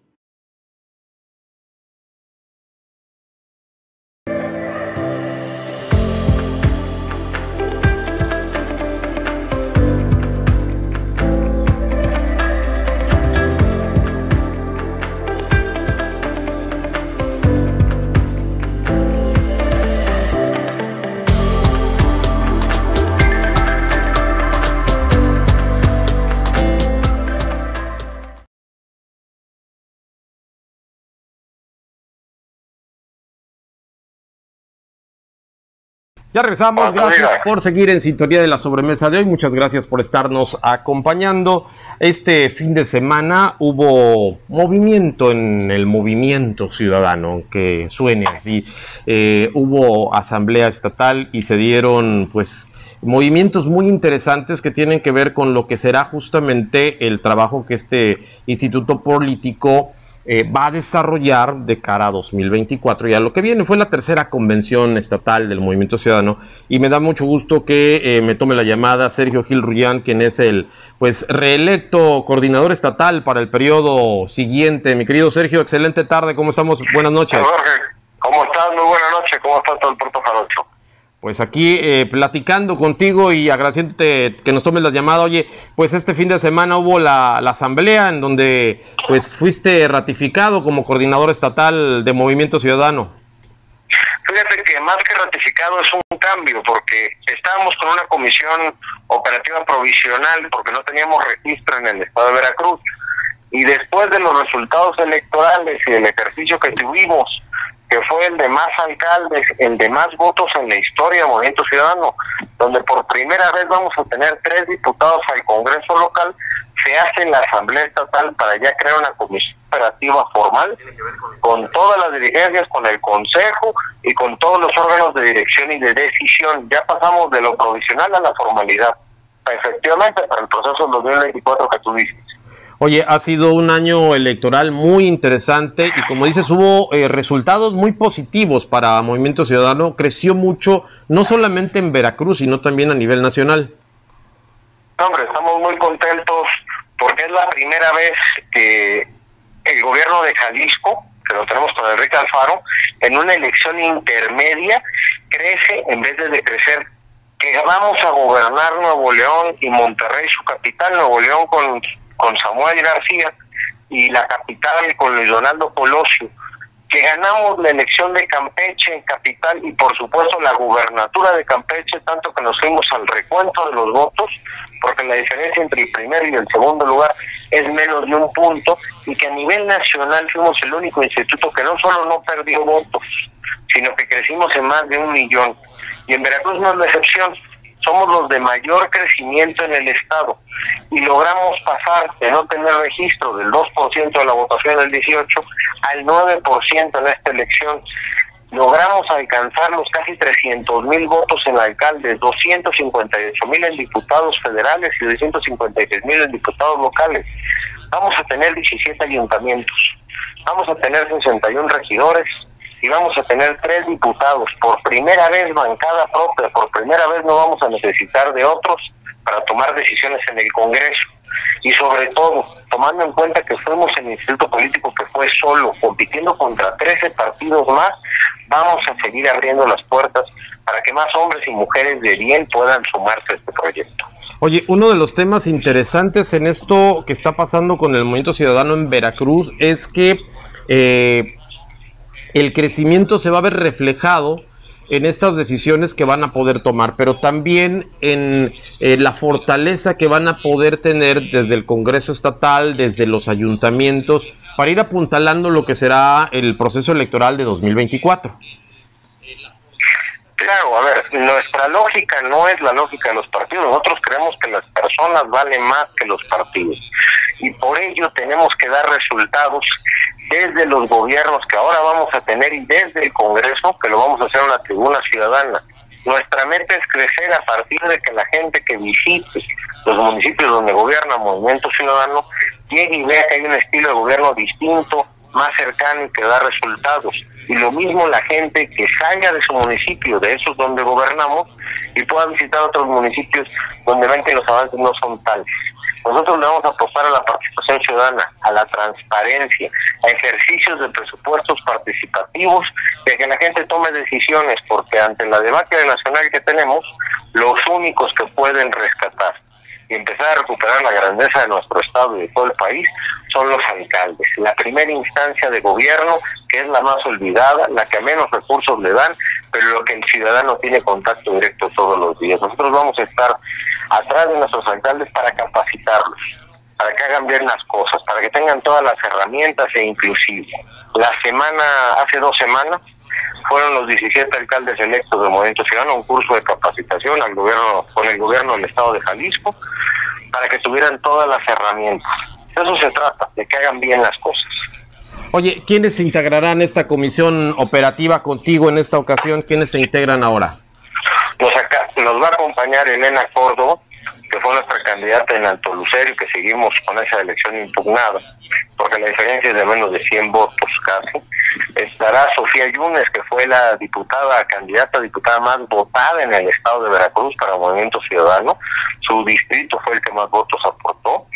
S1: Ya regresamos, gracias por seguir en sintonía de la sobremesa de hoy, muchas gracias por estarnos acompañando. Este fin de semana hubo movimiento en el movimiento ciudadano, aunque suene así, eh, hubo asamblea estatal y se dieron pues movimientos muy interesantes que tienen que ver con lo que será justamente el trabajo que este instituto político Eh, va a desarrollar de cara a dos mil veinticuatro y a lo que viene. Fue la tercera convención estatal del Movimiento Ciudadano y me da mucho gusto que eh, me tome la llamada Sergio Gil Rullán, quien es el pues reelecto coordinador estatal para el periodo siguiente. Mi querido Sergio, excelente tarde, ¿cómo estamos? Buenas noches.
S12: Jorge, ¿cómo estás? Muy buenas noches, ¿cómo está todo el Puerto Jarocho?
S1: Pues aquí eh, platicando contigo y agradeciéndote que nos tomes la llamada. Oye, pues este fin de semana hubo la, la asamblea en donde pues fuiste ratificado como coordinador estatal de Movimiento Ciudadano.
S12: Fíjate que más que ratificado es un cambio, porque estábamos con una comisión operativa provisional porque no teníamos registro en el estado de Veracruz, y después de los resultados electorales y el ejercicio que tuvimos, que fue el de más alcaldes, el de más votos en la historia del Movimiento Ciudadano, donde por primera vez vamos a tener tres diputados al Congreso local, se hace la Asamblea Estatal para ya crear una comisión operativa formal, con todas las dirigencias, con el Consejo y con todos los órganos de dirección y de decisión. Ya pasamos de lo provisional a la formalidad, efectivamente, para el proceso del dos mil veinticuatro que tú dices.
S1: Oye, ha sido un año electoral muy interesante y como dices, hubo eh, resultados muy positivos para Movimiento Ciudadano. Creció mucho, no solamente en Veracruz, sino también a nivel nacional.
S12: No, hombre, estamos muy contentos porque es la primera vez que el gobierno de Jalisco, que lo tenemos con Enrique Alfaro, en una elección intermedia crece en vez de decrecer, que vamos a gobernar Nuevo León y Monterrey, su capital, Nuevo León con, con Samuel García, y la capital con Luis Donaldo Colosio, que ganamos la elección de Campeche en capital y por supuesto la gubernatura de Campeche, tanto que nos fuimos al recuento de los votos, porque la diferencia entre el primer y el segundo lugar es menos de un punto, y que a nivel nacional fuimos el único instituto que no solo no perdió votos, sino que crecimos en más de un millón. Y en Veracruz no es la excepción. Somos los de mayor crecimiento en el estado y logramos pasar de no tener registro del dos por ciento de la votación del dieciocho al nueve por ciento en esta elección. Logramos alcanzar los casi trescientos mil votos en alcaldes, doscientos cincuenta y ocho mil en diputados federales y doscientos cincuenta y seis mil en diputados locales. Vamos a tener diecisiete ayuntamientos, vamos a tener sesenta y uno regidores, y vamos a tener tres diputados, por primera vez bancada propia, por primera vez no vamos a necesitar de otros para tomar decisiones en el Congreso, y sobre todo, tomando en cuenta que fuimos el instituto político que fue solo, compitiendo contra trece partidos más, vamos a seguir abriendo las puertas para que más hombres y mujeres de bien puedan sumarse a este proyecto.
S1: Oye, uno de los temas interesantes en esto que está pasando con el Movimiento Ciudadano en Veracruz es que eh, el crecimiento se va a ver reflejado en estas decisiones que van a poder tomar, pero también en eh, la fortaleza que van a poder tener desde el Congreso Estatal, desde los ayuntamientos, para ir apuntalando lo que será el proceso electoral de dos mil veinticuatro.
S12: Claro, a ver, nuestra lógica no es la lógica de los partidos. Nosotros creemos que las personas valen más que los partidos, y por ello tenemos que dar resultados desde los gobiernos que ahora vamos a tener y desde el Congreso, que lo vamos a hacer en una tribuna ciudadana. Nuestra meta es crecer a partir de que la gente que visite los municipios donde gobierna Movimiento Ciudadano llegue y vea que hay un estilo de gobierno distinto, más cercano y que da resultados. Y lo mismo la gente que salga de su municipio, de esos donde gobernamos, y pueda visitar otros municipios donde ven que los avances no son tales. Nosotros le vamos a apostar a la participación ciudadana, a la transparencia, a ejercicios de presupuestos participativos, y a que la gente tome decisiones, porque ante la debacle nacional que tenemos, los únicos que pueden rescatar y empezar a recuperar la grandeza de nuestro estado y de todo el país son los alcaldes, la primera instancia de gobierno, que es la más olvidada, la que menos recursos le dan, pero lo que el ciudadano tiene contacto directo todos los días. Nosotros vamos a estar atrás de nuestros alcaldes para capacitarlos, para que hagan bien las cosas, para que tengan todas las herramientas, e inclusive la semana, hace dos semanas, fueron los diecisiete alcaldes electos del Movimiento Ciudadano a un curso de capacitación al gobierno, con el gobierno del estado de Jalisco, para que tuvieran todas las herramientas. De eso se trata, de que hagan bien las cosas.
S1: Oye, ¿quiénes se integrarán esta comisión operativa contigo en esta ocasión? ¿Quiénes se integran ahora?
S12: Nos, acá, nos va a acompañar Elena Córdoba, que fue nuestra candidata en Alto Lucero, y que seguimos con esa elección impugnada, porque la diferencia es de menos de cien votos casi. Estará Sofía Yunes, que fue la diputada, candidata diputada más votada en el estado de Veracruz para el Movimiento Ciudadano. Su distrito fue el que más votos aportó.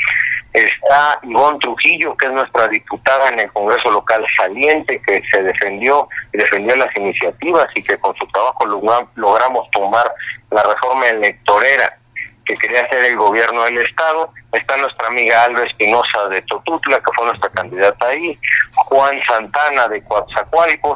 S12: Está Ivonne Trujillo, que es nuestra diputada en el Congreso local saliente, que se defendió y defendió las iniciativas, y que con su trabajo logramos tomar la reforma electorera que quería hacer el gobierno del estado. Está nuestra amiga Alba Espinosa de Totutla, que fue nuestra candidata ahí, Juan Santana de Coatzacoalcos,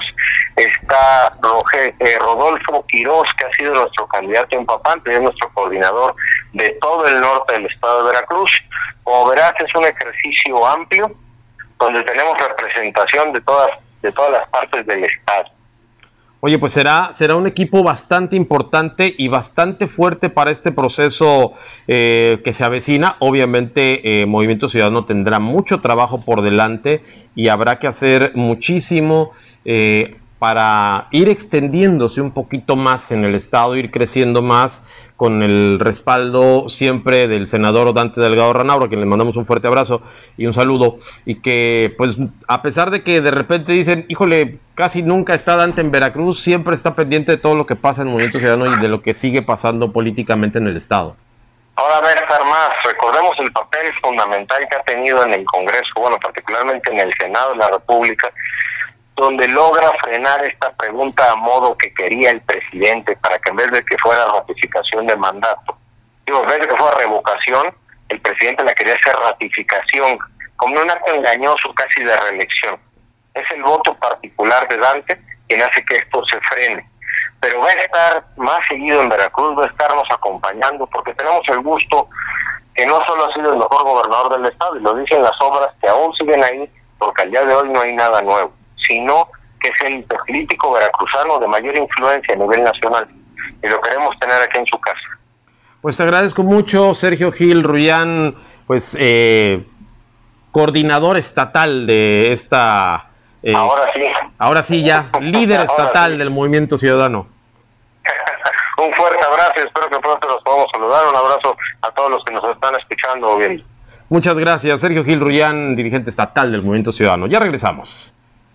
S12: está Roger, eh, Rodolfo Quirós, que ha sido nuestro candidato en Papantla, es nuestro coordinador de todo el norte del estado de Veracruz. Como verás, es un ejercicio amplio, donde tenemos representación de todas, de todas las partes del estado.
S1: Oye, pues será, será un equipo bastante importante y bastante fuerte para este proceso eh, que se avecina. Obviamente, eh, Movimiento Ciudadano tendrá mucho trabajo por delante y habrá que hacer muchísimo eh, para ir extendiéndose un poquito más en el estado, ir creciendo más, con el respaldo siempre del senador Dante Delgado Ranauro, a quien le mandamos un fuerte abrazo y un saludo, y que pues a pesar de que de repente dicen, híjole, casi nunca está Dante en Veracruz, siempre está pendiente de todo lo que pasa en el Movimiento Ciudadano y de lo que sigue pasando políticamente en el estado.
S12: Ahora va a estar más. Recordemos el papel fundamental que ha tenido en el Congreso, bueno, particularmente en el Senado de la República, donde logra frenar esta pregunta a modo que quería el presidente, para que en vez de que fuera ratificación de mandato, digo, en vez de que fuera revocación, el presidente la quería hacer ratificación, como un acto engañoso casi de reelección. Es el voto particular de Dante quien hace que esto se frene. Pero va a estar más seguido en Veracruz, va a estarnos acompañando, porque tenemos el gusto que no solo ha sido el mejor gobernador del estado, y lo dicen las obras que aún siguen ahí, porque al día de hoy no hay nada nuevo, sino que es el político veracruzano de mayor influencia a nivel nacional, y lo queremos tener aquí en su casa.
S1: Pues te agradezco mucho, Sergio Gil Rullán, pues eh, coordinador estatal de esta... Eh,
S12: ahora sí.
S1: Ahora sí ya, líder estatal
S12: sí.
S1: del Movimiento Ciudadano.
S12: Un fuerte abrazo y espero que pronto los podamos saludar. Un abrazo a todos los que nos están escuchando o viendo.
S1: Muchas gracias, Sergio Gil Rullán, dirigente estatal del Movimiento Ciudadano. Ya regresamos.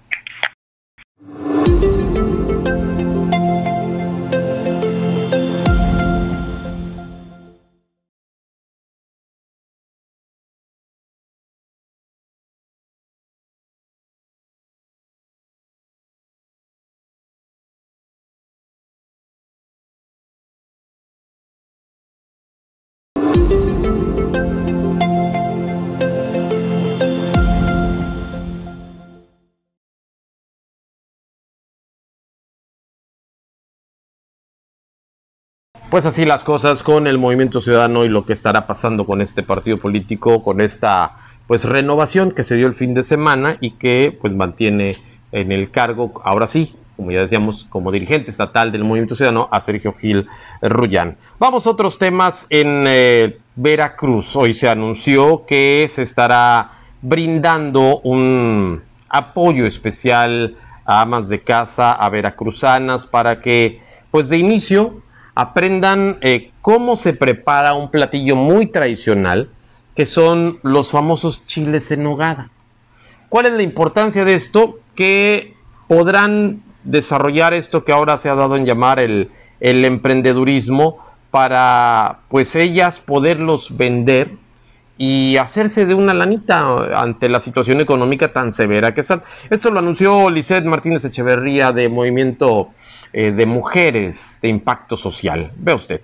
S1: Pues así las cosas con el Movimiento Ciudadano y lo que estará pasando con este partido político, con esta pues renovación que se dio el fin de semana y que pues mantiene en el cargo, ahora sí, como ya decíamos, como dirigente estatal del Movimiento Ciudadano, a Sergio Gil Rullán. Vamos a otros temas. En eh, Veracruz hoy se anunció que se estará brindando un apoyo especial a amas de casa, a veracruzanas, para que pues de inicio aprendan eh, cómo se prepara un platillo muy tradicional, que son los famosos chiles en nogada. ¿Cuál es la importancia de esto? Que podrán desarrollar esto que ahora se ha dado en llamar el, el emprendedurismo, para pues ellas poderlos vender y hacerse de una lanita ante la situación económica tan severa que están. Esto lo anunció Lisette Martínez Echeverría, de Movimiento eh, de Mujeres de Impacto Social. Vea usted.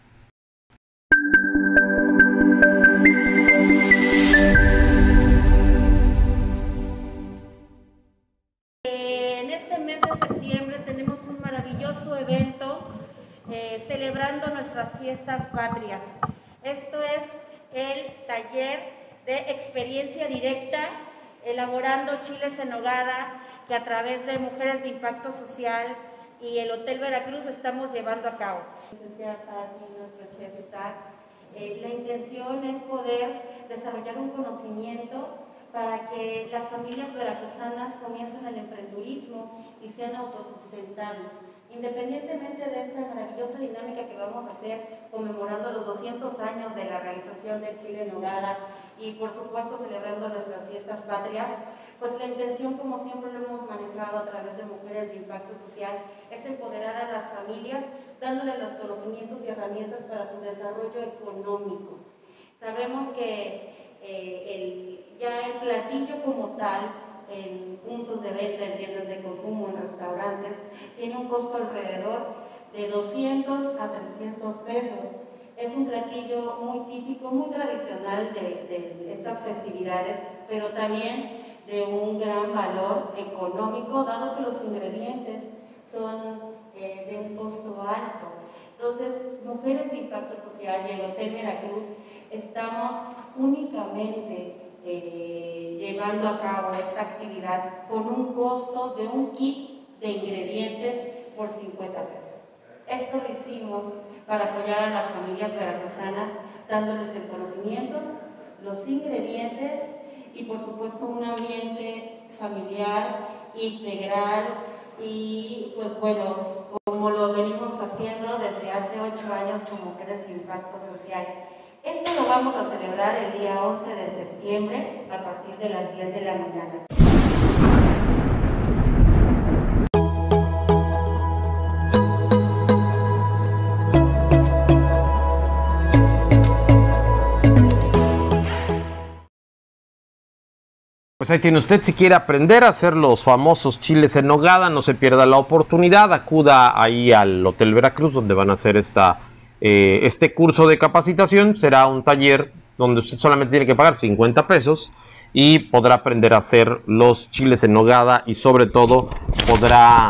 S13: En este mes de septiembre tenemos un maravilloso evento eh, celebrando nuestras fiestas patrias. Esto es el taller de experiencia directa, elaborando chiles en nogada, que a través de Mujeres de Impacto Social y el Hotel Veracruz estamos llevando a cabo. Nuestro chef está, eh, la intención es poder desarrollar un conocimiento para que las familias veracruzanas comiencen el emprendedurismo y sean autosustentables. Independientemente de esta maravillosa dinámica que vamos a hacer, conmemorando los doscientos años de la realización del chile en nogada y por supuesto celebrando nuestras fiestas patrias, pues la intención, como siempre lo hemos manejado a través de Mujeres de Impacto Social, es empoderar a las familias, dándoles los conocimientos y herramientas para su desarrollo económico. Sabemos que eh, el, ya el platillo como tal, en puntos de venta, en tiendas de consumo, en restaurantes, tiene un costo alrededor de doscientos a trescientos pesos. Es un platillo muy típico, muy tradicional de, de estas festividades, pero también de un gran valor económico, dado que los ingredientes son eh, de un costo alto. Entonces, Mujeres de Impacto Social y el Hotel Veracruz estamos únicamente Eh, llevando a cabo esta actividad con un costo de un kit de ingredientes por cincuenta pesos. Esto lo hicimos para apoyar a las familias veracruzanas, dándoles el conocimiento, los ingredientes y por supuesto un ambiente familiar, integral y pues bueno, como lo venimos haciendo desde hace ocho años con Mujeres de Impacto Social. Esto lo vamos a celebrar el día once de septiembre a partir de las diez de la mañana.
S1: Pues ahí tiene usted, si quiere aprender a hacer los famosos chiles en nogada, no se pierda la oportunidad, acuda ahí al Hotel Veracruz donde van a hacer esta, eh, este curso de capacitación. Será un taller donde usted solamente tiene que pagar cincuenta pesos y podrá aprender a hacer los chiles en nogada y sobre todo podrá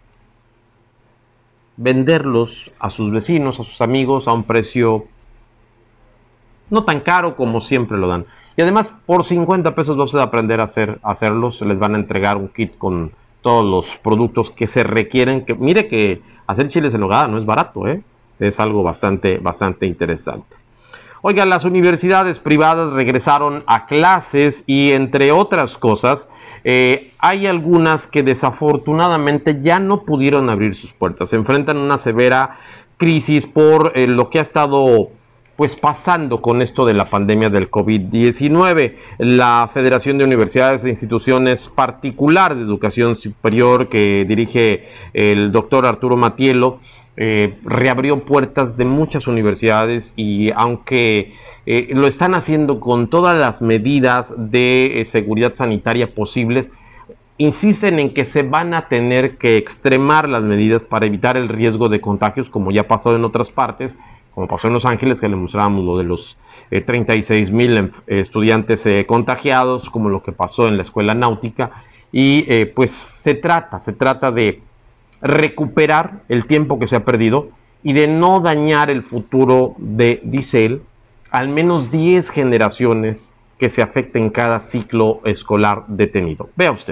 S1: venderlos a sus vecinos, a sus amigos a un precio no tan caro como siempre lo dan. Y además, por cincuenta pesos va usted a aprender a, hacer, a hacerlos. Les van a entregar un kit con todos los productos que se requieren. Que, mire que hacer chiles en nogada no es barato, ¿eh? Es algo bastante, bastante interesante. Oiga, las universidades privadas regresaron a clases y, entre otras cosas, eh, hay algunas que desafortunadamente ya no pudieron abrir sus puertas. Se enfrentan a una severa crisis por eh, lo que ha estado pues pasando con esto de la pandemia del COVID diecinueve. La Federación de Universidades e Instituciones Particulares de Educación Superior, que dirige el doctor Arturo Matielo, eh, reabrió puertas de muchas universidades y aunque eh, lo están haciendo con todas las medidas de eh, seguridad sanitaria posibles, insisten en que se van a tener que extremar las medidas para evitar el riesgo de contagios, como ya pasó en otras partes, como pasó en Los Ángeles, que le mostrábamos lo de los eh, treinta y seis mil eh, estudiantes eh, contagiados, como lo que pasó en la escuela náutica. Y eh, pues se trata, se trata de recuperar el tiempo que se ha perdido y de no dañar el futuro de, dice él, al menos diez generaciones que se afecten cada ciclo escolar detenido. Vea usted.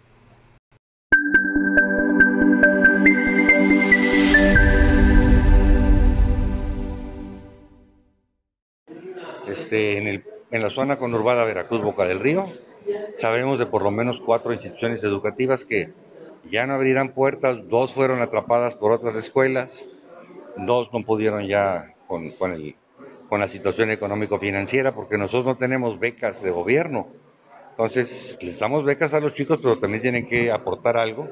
S14: Este, en, el, en la zona conurbada Veracruz, Boca del Río, sabemos de por lo menos cuatro instituciones educativas que ya no abrirán puertas. Dos fueron atrapadas por otras escuelas, dos no pudieron ya con, con, el, con la situación económico-financiera, porque nosotros no tenemos becas de gobierno. Entonces, les damos becas a los chicos, pero también tienen que aportar algo,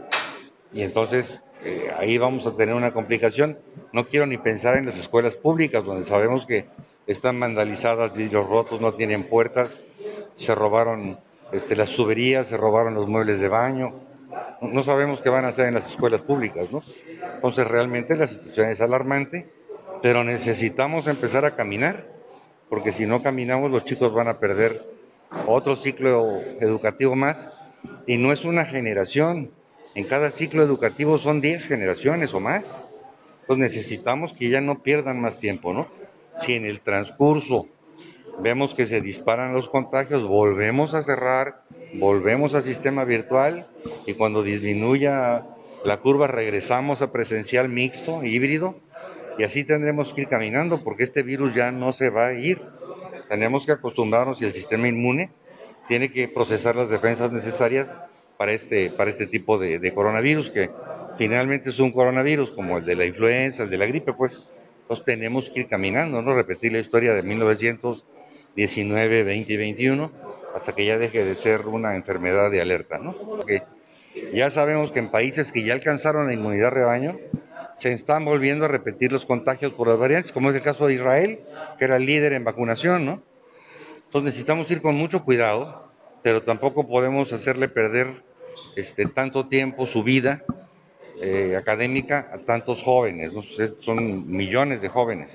S14: y entonces eh, ahí vamos a tener una complicación. No quiero ni pensar en las escuelas públicas, donde sabemos que están vandalizadas, vidrios rotos, no tienen puertas, se robaron este, las tuberías, se robaron los muebles de baño. No sabemos qué van a hacer en las escuelas públicas, ¿no? Entonces realmente la situación es alarmante, pero necesitamos empezar a caminar, porque si no caminamos los chicos van a perder otro ciclo educativo más, y no es una generación, en cada ciclo educativo son diez generaciones o más. Entonces necesitamos que ya no pierdan más tiempo, ¿no? Si en el transcurso vemos que se disparan los contagios, volvemos a cerrar, volvemos al sistema virtual, y cuando disminuya la curva regresamos a presencial mixto, híbrido, y así tendremos que ir caminando, porque este virus ya no se va a ir. Tenemos que acostumbrarnos, y el sistema inmune tiene que procesar las defensas necesarias para este, para este tipo de, de coronavirus, que finalmente es un coronavirus como el de la influenza, el de la gripe, pues. Entonces tenemos que ir caminando, ¿no? Repetir la historia de mil novecientos diecinueve, veinte y veintiuno, hasta que ya deje de ser una enfermedad de alerta, ¿no? Porque ya sabemos que en países que ya alcanzaron la inmunidad rebaño, se están volviendo a repetir los contagios por las variantes, como es el caso de Israel, que era el líder en vacunación, ¿no? Entonces necesitamos ir con mucho cuidado, pero tampoco podemos hacerle perder este, tanto tiempo, su vida eh, académica, a tantos jóvenes, ¿no? Son millones de jóvenes.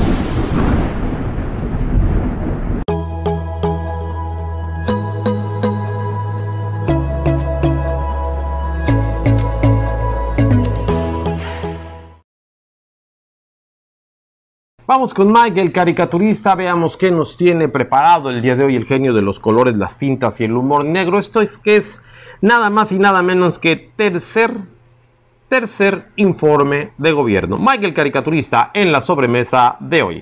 S1: Vamos con Mike, el caricaturista, veamos qué nos tiene preparado el día de hoy el genio de los colores, las tintas y el humor negro. Esto es que es nada más y nada menos que tercer, tercer informe de gobierno. Mike, el caricaturista, en la sobremesa de hoy.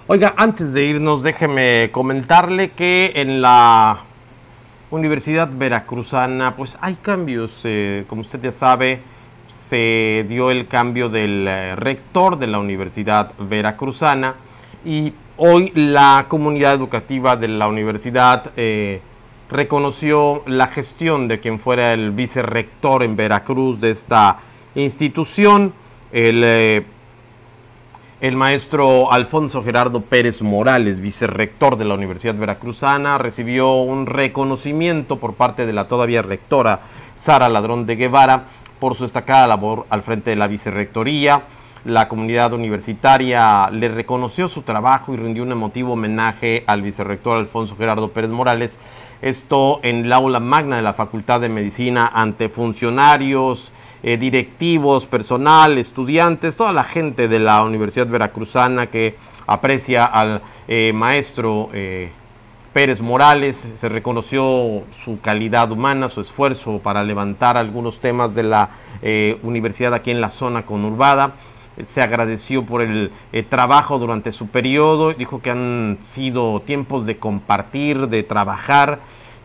S1: Oiga, antes de irnos, déjeme comentarle que en la Universidad Veracruzana, pues hay cambios, eh, como usted ya sabe, se dio el cambio del eh, rector de la Universidad Veracruzana y hoy la comunidad educativa de la universidad eh, reconoció la gestión de quien fuera el vicerrector en Veracruz de esta institución, el, eh, el maestro Alfonso Gerardo Pérez Morales, vicerrector de la Universidad Veracruzana, recibió un reconocimiento por parte de la todavía rectora Sara Ladrón de Guevara por su destacada labor al frente de la vicerrectoría. La comunidad universitaria le reconoció su trabajo y rindió un emotivo homenaje al vicerrector Alfonso Gerardo Pérez Morales, esto en el aula magna de la Facultad de Medicina, ante funcionarios, eh, directivos, personal, estudiantes, toda la gente de la Universidad Veracruzana que aprecia al eh, maestro eh, Pérez Morales. Se reconoció su calidad humana, su esfuerzo para levantar algunos temas de la eh, universidad aquí en la zona conurbada. Se agradeció por el eh, trabajo durante su periodo, dijo que han sido tiempos de compartir, de trabajar.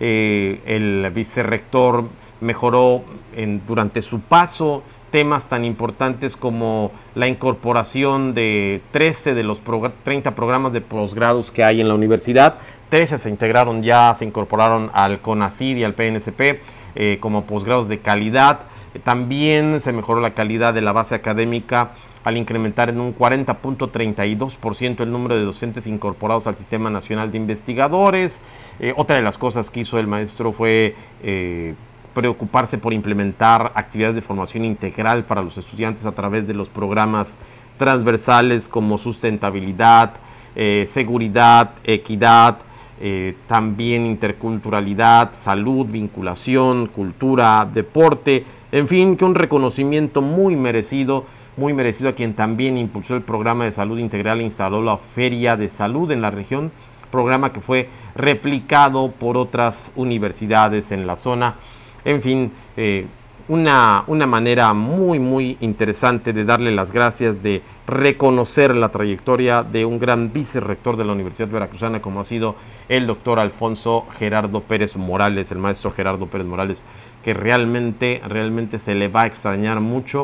S1: Eh, el vicerrector mejoró en, durante su paso temas tan importantes como la incorporación de trece de los progr- treinta programas de posgrados que hay en la universidad. trece se integraron ya, se incorporaron al CONACYT y al P N S P eh, como posgrados de calidad. Eh, también se mejoró la calidad de la base académica al incrementar en un cuarenta punto treinta y dos por ciento el número de docentes incorporados al Sistema Nacional de Investigadores. Eh, otra de las cosas que hizo el maestro fue eh, preocuparse por implementar actividades de formación integral para los estudiantes a través de los programas transversales como sustentabilidad, eh, seguridad, equidad, eh, también interculturalidad, salud, vinculación, cultura, deporte, en fin, que un reconocimiento muy merecido, muy merecido a quien también impulsó el programa de salud integral e instaló la Feria de Salud en la región, programa que fue replicado por otras universidades en la zona. En fin, eh, una, una manera muy, muy interesante de darle las gracias, de reconocer la trayectoria de un gran vicerrector de la Universidad Veracruzana como ha sido el doctor Alfonso Gerardo Pérez Morales, el maestro Gerardo Pérez Morales, que realmente, realmente se le va a extrañar mucho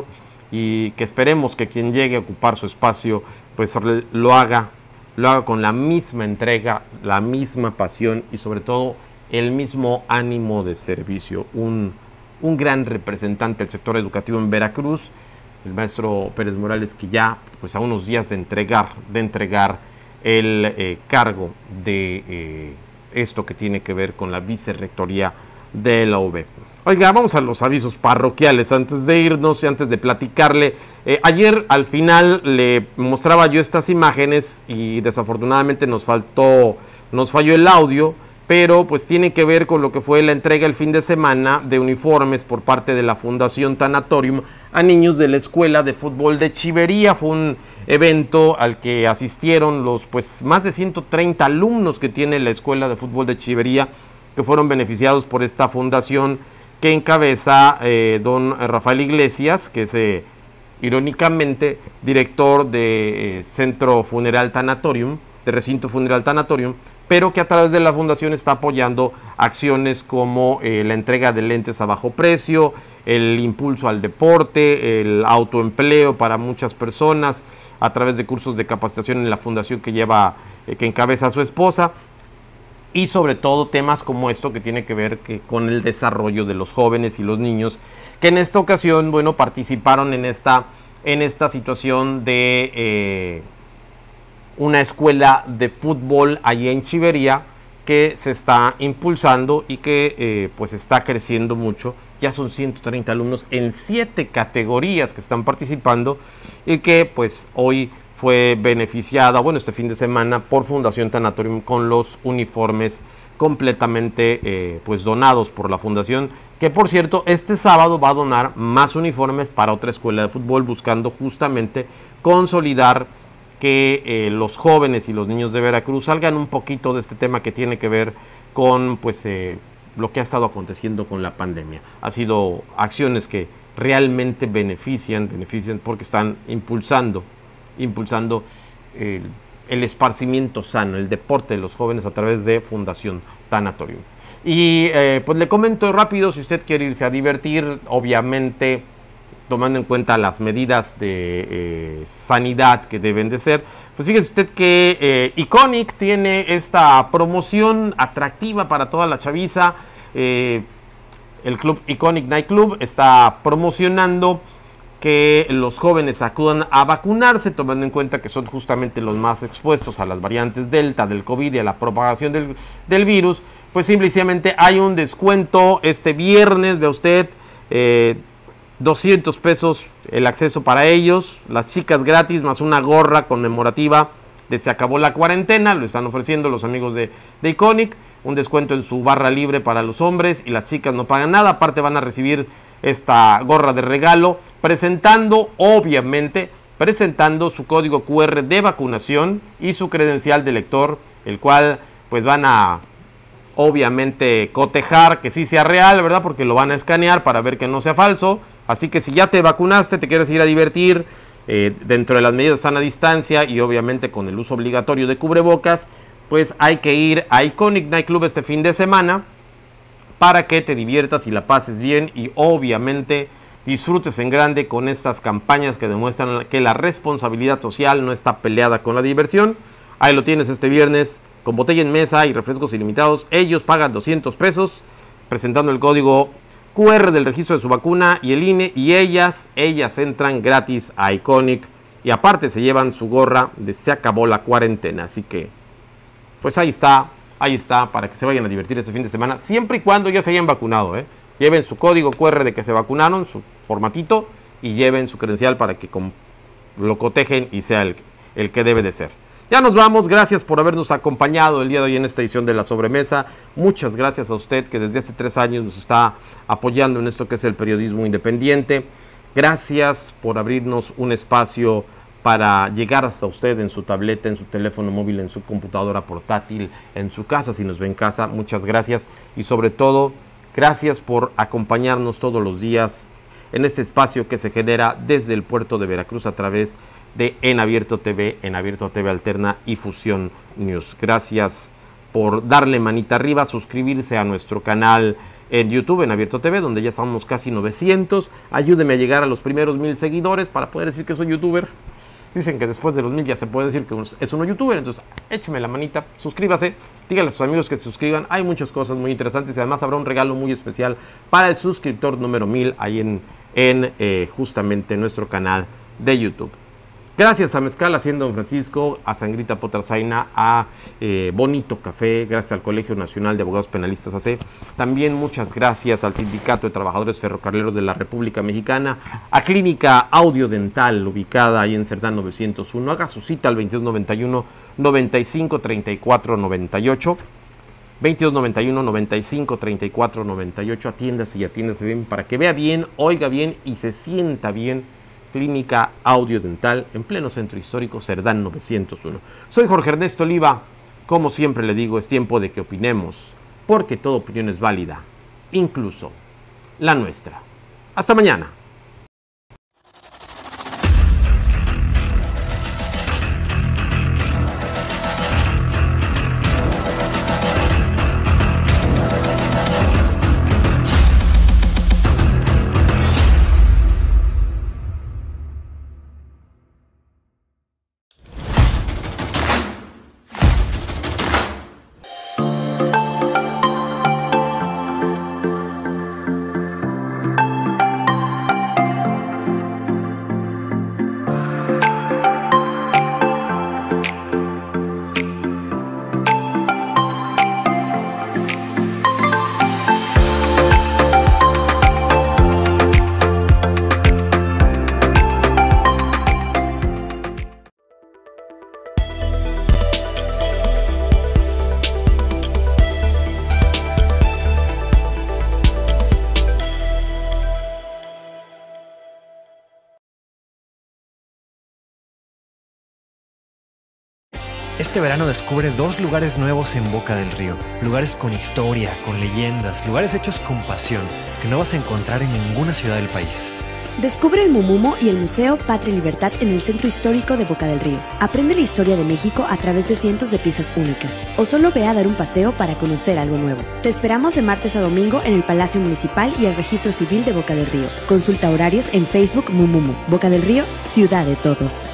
S1: y que esperemos que quien llegue a ocupar su espacio pues lo haga, lo haga con la misma entrega, la misma pasión y sobre todo el mismo ánimo de servicio. Un, un gran representante del sector educativo en Veracruz, el maestro Pérez Morales, que ya pues a unos días de entregar, de entregar el eh, cargo de eh, esto que tiene que ver con la vicerrectoría de la U B. Oiga, vamos a los avisos parroquiales antes de irnos y antes de platicarle. Eh, ayer al final le mostraba yo estas imágenes y desafortunadamente nos faltó, nos falló el audio, pero pues tiene que ver con lo que fue la entrega el fin de semana de uniformes por parte de la Fundación Tanatorium a niños de la Escuela de Fútbol de Chivería. Fue un evento al que asistieron los pues más de ciento treinta alumnos que tiene la Escuela de Fútbol de Chivería, que fueron beneficiados por esta fundación que encabeza eh, don Rafael Iglesias, que es eh, irónicamente director de eh, Centro Funeral Tanatorium, de Recinto Funeral Tanatorium, pero que a través de la fundación está apoyando acciones como eh, la entrega de lentes a bajo precio, el impulso al deporte, el autoempleo para muchas personas, a través de cursos de capacitación en la fundación que lleva, eh, que encabeza su esposa, y sobre todo temas como esto que tiene que ver que con el desarrollo de los jóvenes y los niños, que en esta ocasión, bueno, participaron en esta, en esta situación de eh, una escuela de fútbol allí en Chivería que se está impulsando y que eh, pues está creciendo mucho. Ya son ciento treinta alumnos en siete categorías que están participando y que pues hoy fue beneficiada, bueno, este fin de semana por Fundación Tanatorium con los uniformes completamente eh, pues donados por la fundación, que por cierto este sábado va a donar más uniformes para otra escuela de fútbol, buscando justamente consolidar que eh, los jóvenes y los niños de Veracruz salgan un poquito de este tema que tiene que ver con pues eh, lo que ha estado aconteciendo con la pandemia. Ha sido acciones que realmente benefician, benefician porque están impulsando impulsando eh, el esparcimiento sano, el deporte de los jóvenes a través de Fundación Tanatorium. Y eh, pues le comento rápido, si usted quiere irse a divertir, obviamente tomando en cuenta las medidas de eh, sanidad que deben de ser, pues fíjese usted que eh, Iconic tiene esta promoción atractiva para toda la chaviza. Eh, el club Iconic Night Club está promocionando que los jóvenes acudan a vacunarse, tomando en cuenta que son justamente los más expuestos a las variantes Delta del COVID y a la propagación del, del virus. Pues simplemente hay un descuento este viernes, ve usted, eh, doscientos pesos el acceso para ellos, las chicas gratis más una gorra conmemorativa de Se Acabó la Cuarentena, lo están ofreciendo los amigos de, de Iconic, un descuento en su barra libre para los hombres y las chicas no pagan nada, aparte van a recibir esta gorra de regalo, presentando, obviamente, presentando su código cu erre de vacunación y su credencial de lector, el cual pues van a obviamente cotejar que sí sea real, ¿verdad? Porque lo van a escanear para ver que no sea falso. Así que si ya te vacunaste, te quieres ir a divertir eh, dentro de las medidas de sana distancia y obviamente con el uso obligatorio de cubrebocas, pues hay que ir a Iconic Night Club este fin de semana para que te diviertas y la pases bien y obviamente disfrutes en grande con estas campañas que demuestran que la responsabilidad social no está peleada con la diversión. Ahí lo tienes este viernes con botella en mesa y refrescos ilimitados. Ellos pagan doscientos pesos presentando el código cu erre del registro de su vacuna y el I N E, y ellas, ellas entran gratis a Iconic y aparte se llevan su gorra de Se Acabó la Cuarentena. Así que pues ahí está, ahí está para que se vayan a divertir este fin de semana, siempre y cuando ya se hayan vacunado, ¿eh? Lleven su código cu erre de que se vacunaron, su formatito, y lleven su credencial para que lo cotejen y sea el, el que debe de ser. Ya nos vamos, gracias por habernos acompañado el día de hoy en esta edición de La Sobremesa. Muchas gracias a usted que desde hace tres años nos está apoyando en esto que es el periodismo independiente. Gracias por abrirnos un espacio para llegar hasta usted en su tableta, en su teléfono móvil, en su computadora portátil, en su casa, si nos ve en casa. Muchas gracias y sobre todo, gracias por acompañarnos todos los días en este espacio que se genera desde el puerto de Veracruz a través de En Abierto T V, En Abierto T V Alterna y Fusión News. Gracias por darle manita arriba, suscribirse a nuestro canal en YouTube, En Abierto T V, donde ya estamos casi novecientos. Ayúdeme a llegar a los primeros mil seguidores para poder decir que soy youtuber. Dicen que después de los mil ya se puede decir que es uno youtuber, entonces écheme la manita, suscríbase, dígale a sus amigos que se suscriban. Hay muchas cosas muy interesantes y además habrá un regalo muy especial para el suscriptor número mil ahí en, en eh, justamente nuestro canal de YouTube. Gracias a Mezcal Hacienda Don Francisco, a Sangrita Potrasaina, a eh, Bonito Café, gracias al Colegio Nacional de Abogados Penalistas A C. También muchas gracias al Sindicato de Trabajadores Ferrocarrileros de la República Mexicana, a Clínica Audiodental, ubicada ahí en Cerdán novecientos uno. Haga su cita al veintidós noventa y uno, noventa y cinco, treinta y cuatro, noventa y ocho. veintidós noventa y uno, noventa y cinco, treinta y cuatro, noventa y ocho. Atiéndase y atiéndase bien para que vea bien, oiga bien y se sienta bien. Clínica Audiodental en pleno centro histórico, Cerdán novecientos uno. Soy Jorge Ernesto Oliva. Como siempre le digo, es tiempo de que opinemos, porque toda opinión es válida, incluso la nuestra. Hasta mañana.
S10: Este verano descubre dos lugares nuevos en Boca del Río, lugares con historia, con leyendas, lugares hechos con pasión, que no vas a encontrar en ninguna ciudad del país.
S11: Descubre el Mumumo y el Museo Patria y Libertad en el Centro Histórico de Boca del Río. Aprende la historia de México a través de cientos de piezas únicas. O solo ve a dar un paseo para conocer algo nuevo. Te esperamos de martes a domingo en el Palacio Municipal y el Registro Civil de Boca del Río. Consulta horarios en Facebook Mumumo. Boca del Río, ciudad de todos.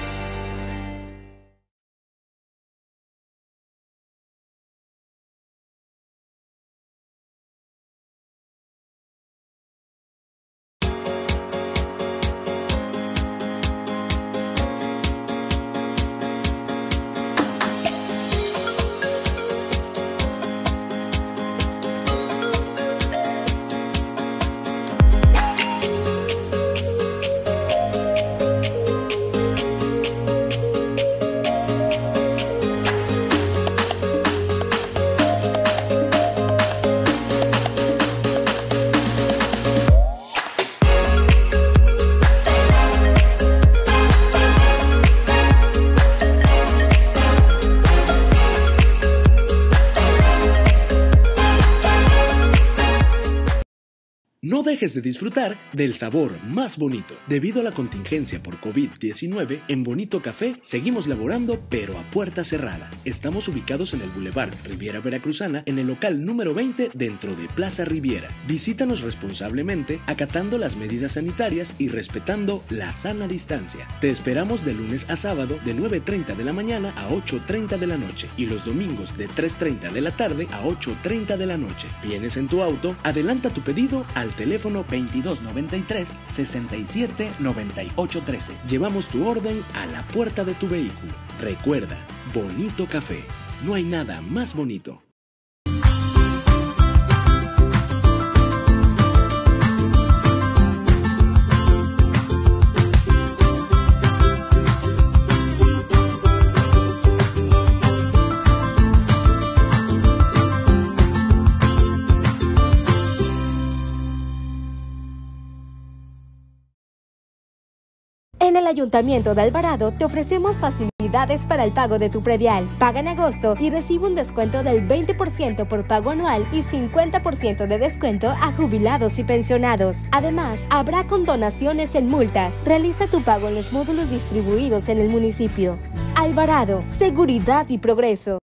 S5: No dejes de disfrutar del sabor más bonito. Debido a la contingencia por COVID diecinueve, en Bonito Café seguimos laborando pero a puerta cerrada. Estamos ubicados en el Boulevard Riviera Veracruzana, en el local número veinte dentro de Plaza Riviera. Visítanos responsablemente, acatando las medidas sanitarias y respetando la sana distancia. Te esperamos de lunes a sábado de nueve treinta de la mañana a ocho treinta de la noche y los domingos de tres treinta de la tarde a ocho treinta de la noche. ¿Vienes en tu auto? Adelanta tu pedido al teléfono veintidós noventa y tres, sesenta y siete, noventa y ocho trece. Llevamos tu orden a la puerta de tu vehículo. Recuerda, Bonito Café. No hay nada más bonito.
S4: En el Ayuntamiento de Alvarado te ofrecemos facilidades para el pago de tu predial. Paga en agosto y recibe un descuento del veinte por ciento por pago anual y cincuenta por ciento de descuento a jubilados y pensionados. Además, habrá condonaciones en multas. Realiza tu pago en los módulos distribuidos en el municipio. Alvarado, seguridad y progreso.